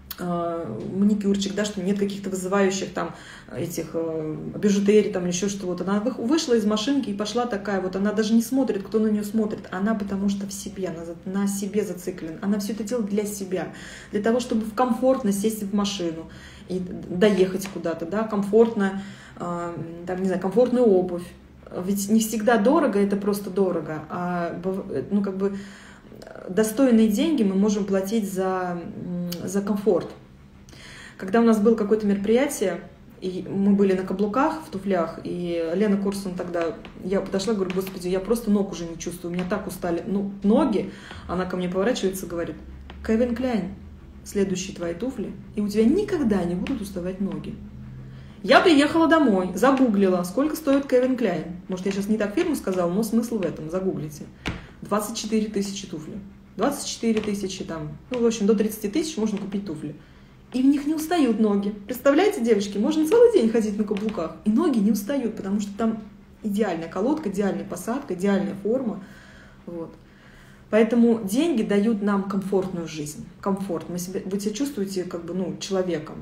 маникюрчик, да, что нет каких-то вызывающих там этих бижутерий там или еще что-то. Она вышла из машинки и пошла такая вот, она даже не смотрит, кто на нее смотрит, она потому что в себе, она на себе зациклена, она все это делает для себя, для того, чтобы комфортно сесть в машину и доехать куда-то, да, комфортно, там, не знаю, комфортную обувь. Ведь не всегда дорого, это просто дорого, а, ну, как бы, достойные деньги мы можем платить за комфорт. Когда у нас было какое-то мероприятие, и мы были на каблуках, в туфлях, и Лена Корсун тогда, я подошла, говорю, господи, я просто ног уже не чувствую, у меня так устали ноги. Она ко мне поворачивается и говорит, Кевин Кляйн, следующие твои туфли, и у тебя никогда не будут уставать ноги. Я приехала домой, загуглила, сколько стоит Кевин Кляйн. Может, я сейчас не так фирму сказала, но смысл в этом, загуглите. 24 тысячи туфли. 24 тысячи там, ну, в общем, до 30 тысяч можно купить туфли. И в них не устают ноги. Представляете, девочки, можно целый день ходить на каблуках, и ноги не устают, потому что там идеальная колодка, идеальная посадка, идеальная форма. Вот. Поэтому деньги дают нам комфортную жизнь. Комфорт. Вы себя чувствуете как бы, ну, человеком.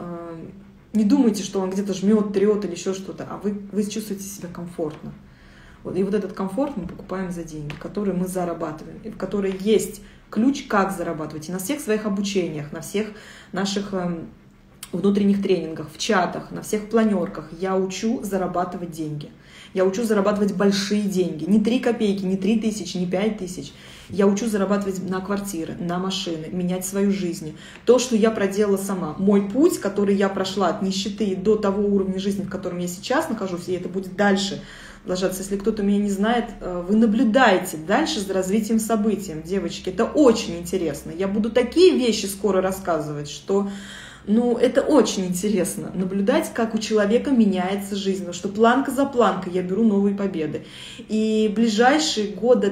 Не думайте, что он где-то жмет, трет или еще что-то, а вы чувствуете себя комфортно. Вот. И вот этот комфорт мы покупаем за деньги, которые мы зарабатываем, и в которой есть ключ, как зарабатывать. И на всех своих обучениях, на всех наших внутренних тренингах, в чатах, на всех планерках я учу зарабатывать деньги. Я учу зарабатывать большие деньги. Не 3 копейки, не 3 тысячи, не 5 тысяч. Я учу зарабатывать на квартиры, на машины, менять свою жизнь. То, что я проделала сама. Мой путь, который я прошла от нищеты до того уровня жизни, в котором я сейчас нахожусь, и это будет дальше продолжаться. Если кто-то меня не знает, вы наблюдаете дальше за развитием событий, девочки. Это очень интересно. Я буду такие вещи скоро рассказывать, что... Ну, это очень интересно, наблюдать, как у человека меняется жизнь, что планка за планкой я беру новые победы. И ближайшие года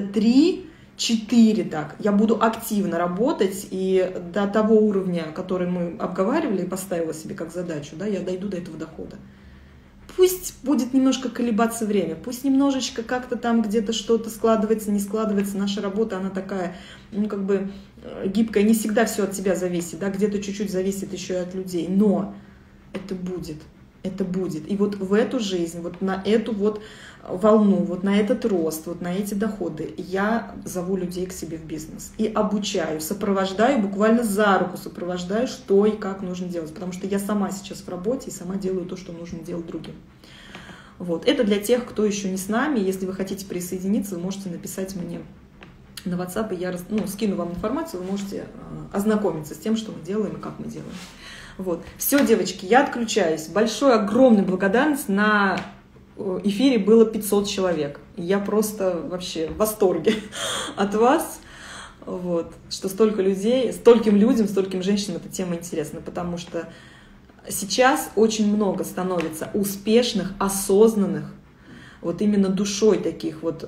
3-4 так я буду активно работать, и до того уровня, который мы обговаривали и поставила себе как задачу, да, я дойду до этого дохода. Пусть будет немножко колебаться время, пусть немножечко как-то там где-то что-то складывается, не складывается. Наша работа, она такая, ну, как бы гибкая, не всегда все от тебя зависит, да, где-то чуть-чуть зависит еще и от людей, но это будет. это будет. И вот в эту жизнь, вот на эту вот волну, вот на этот рост, вот на эти доходы я зову людей к себе в бизнес и обучаю, сопровождаю, буквально за руку сопровождаю, что и как нужно делать, потому что я сама сейчас в работе и сама делаю то, что нужно делать другим. Вот. Это для тех, кто еще не с нами. Если вы хотите присоединиться, вы можете написать мне на WhatsApp, и я скину вам информацию, вы можете ознакомиться с тем, что мы делаем и как мы делаем. Вот. Все, девочки, я отключаюсь. Большой, огромная благодарность. На эфире было 500 человек. Я просто вообще в восторге от вас, вот, что столько людей, стольким людям, стольким женщинам эта тема интересна, потому что сейчас очень много становится успешных, осознанных, вот именно душой таких вот,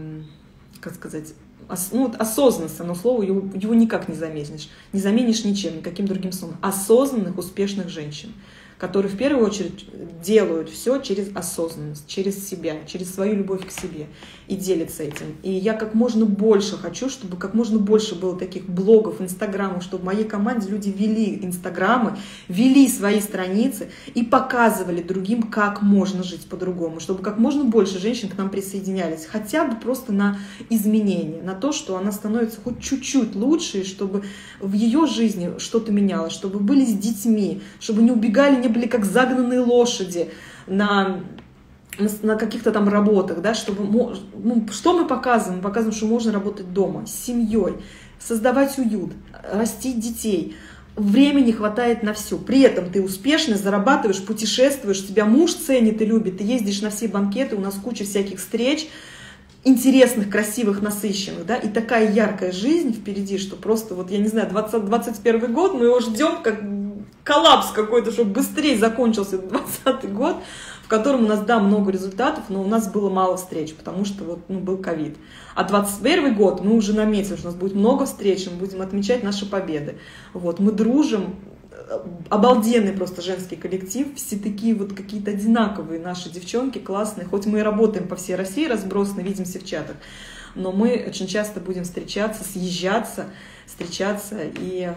как сказать, осознанность, оно слово, его никак не заменишь ничем, никаким другим словом. Осознанных, успешных женщин, которые в первую очередь делают все через осознанность, через себя, через свою любовь к себе и делятся этим. И я как можно больше хочу, чтобы как можно больше было таких блогов, инстаграмов, чтобы в моей команде люди вели инстаграмы, вели свои страницы и показывали другим, как можно жить по-другому, чтобы как можно больше женщин к нам присоединялись, хотя бы просто на изменения, на то, что она становится хоть чуть-чуть лучше, и чтобы в ее жизни что-то менялось, чтобы были с детьми, чтобы не убегали, не были как загнанные лошади на каких-то там работах, да, чтобы, что мы показываем? Мы показываем, что можно работать дома, с семьей, создавать уют, растить детей. Времени хватает на все. При этом ты успешно зарабатываешь, путешествуешь, тебя муж ценит и любит, ты ездишь на все банкеты, у нас куча всяких встреч, интересных, красивых, насыщенных, да, и такая яркая жизнь впереди, что просто, вот, я не знаю, 2021 год, мы его ждем как коллапс какой-то, чтобы быстрее закончился 2020 год, в котором у нас, да, много результатов, но у нас было мало встреч, потому что вот, был ковид. А 2021 год мы уже наметили, что у нас будет много встреч, мы будем отмечать наши победы. Вот, мы дружим, обалденный просто женский коллектив, все такие вот какие-то одинаковые наши девчонки, классные, хоть мы и работаем по всей России разбросаны, видимся в чатах, но мы очень часто будем встречаться, съезжаться, встречаться, и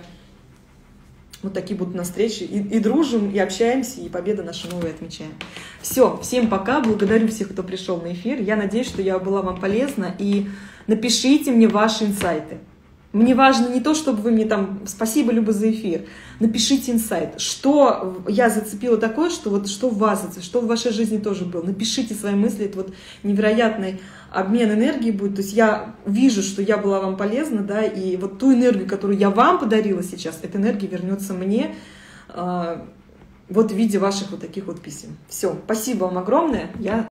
вот такие будут на встречи, и дружим, и общаемся, и победы наши новые отмечаем. Все, всем пока, благодарю всех, кто пришел на эфир, я надеюсь, что я была вам полезна, и напишите мне ваши инсайты. Мне важно не то, чтобы вы мне там «спасибо, Люба, за эфир». Напишите инсайт. Что я зацепила такое, что вот что в вас, что в вашей жизни тоже было. Напишите свои мысли. Это вот невероятный обмен энергии будет. То есть я вижу, что я была вам полезна, да, и вот ту энергию, которую я вам подарила сейчас, эта энергия вернется мне вот в виде ваших вот таких вот писем. Все, спасибо вам огромное. Я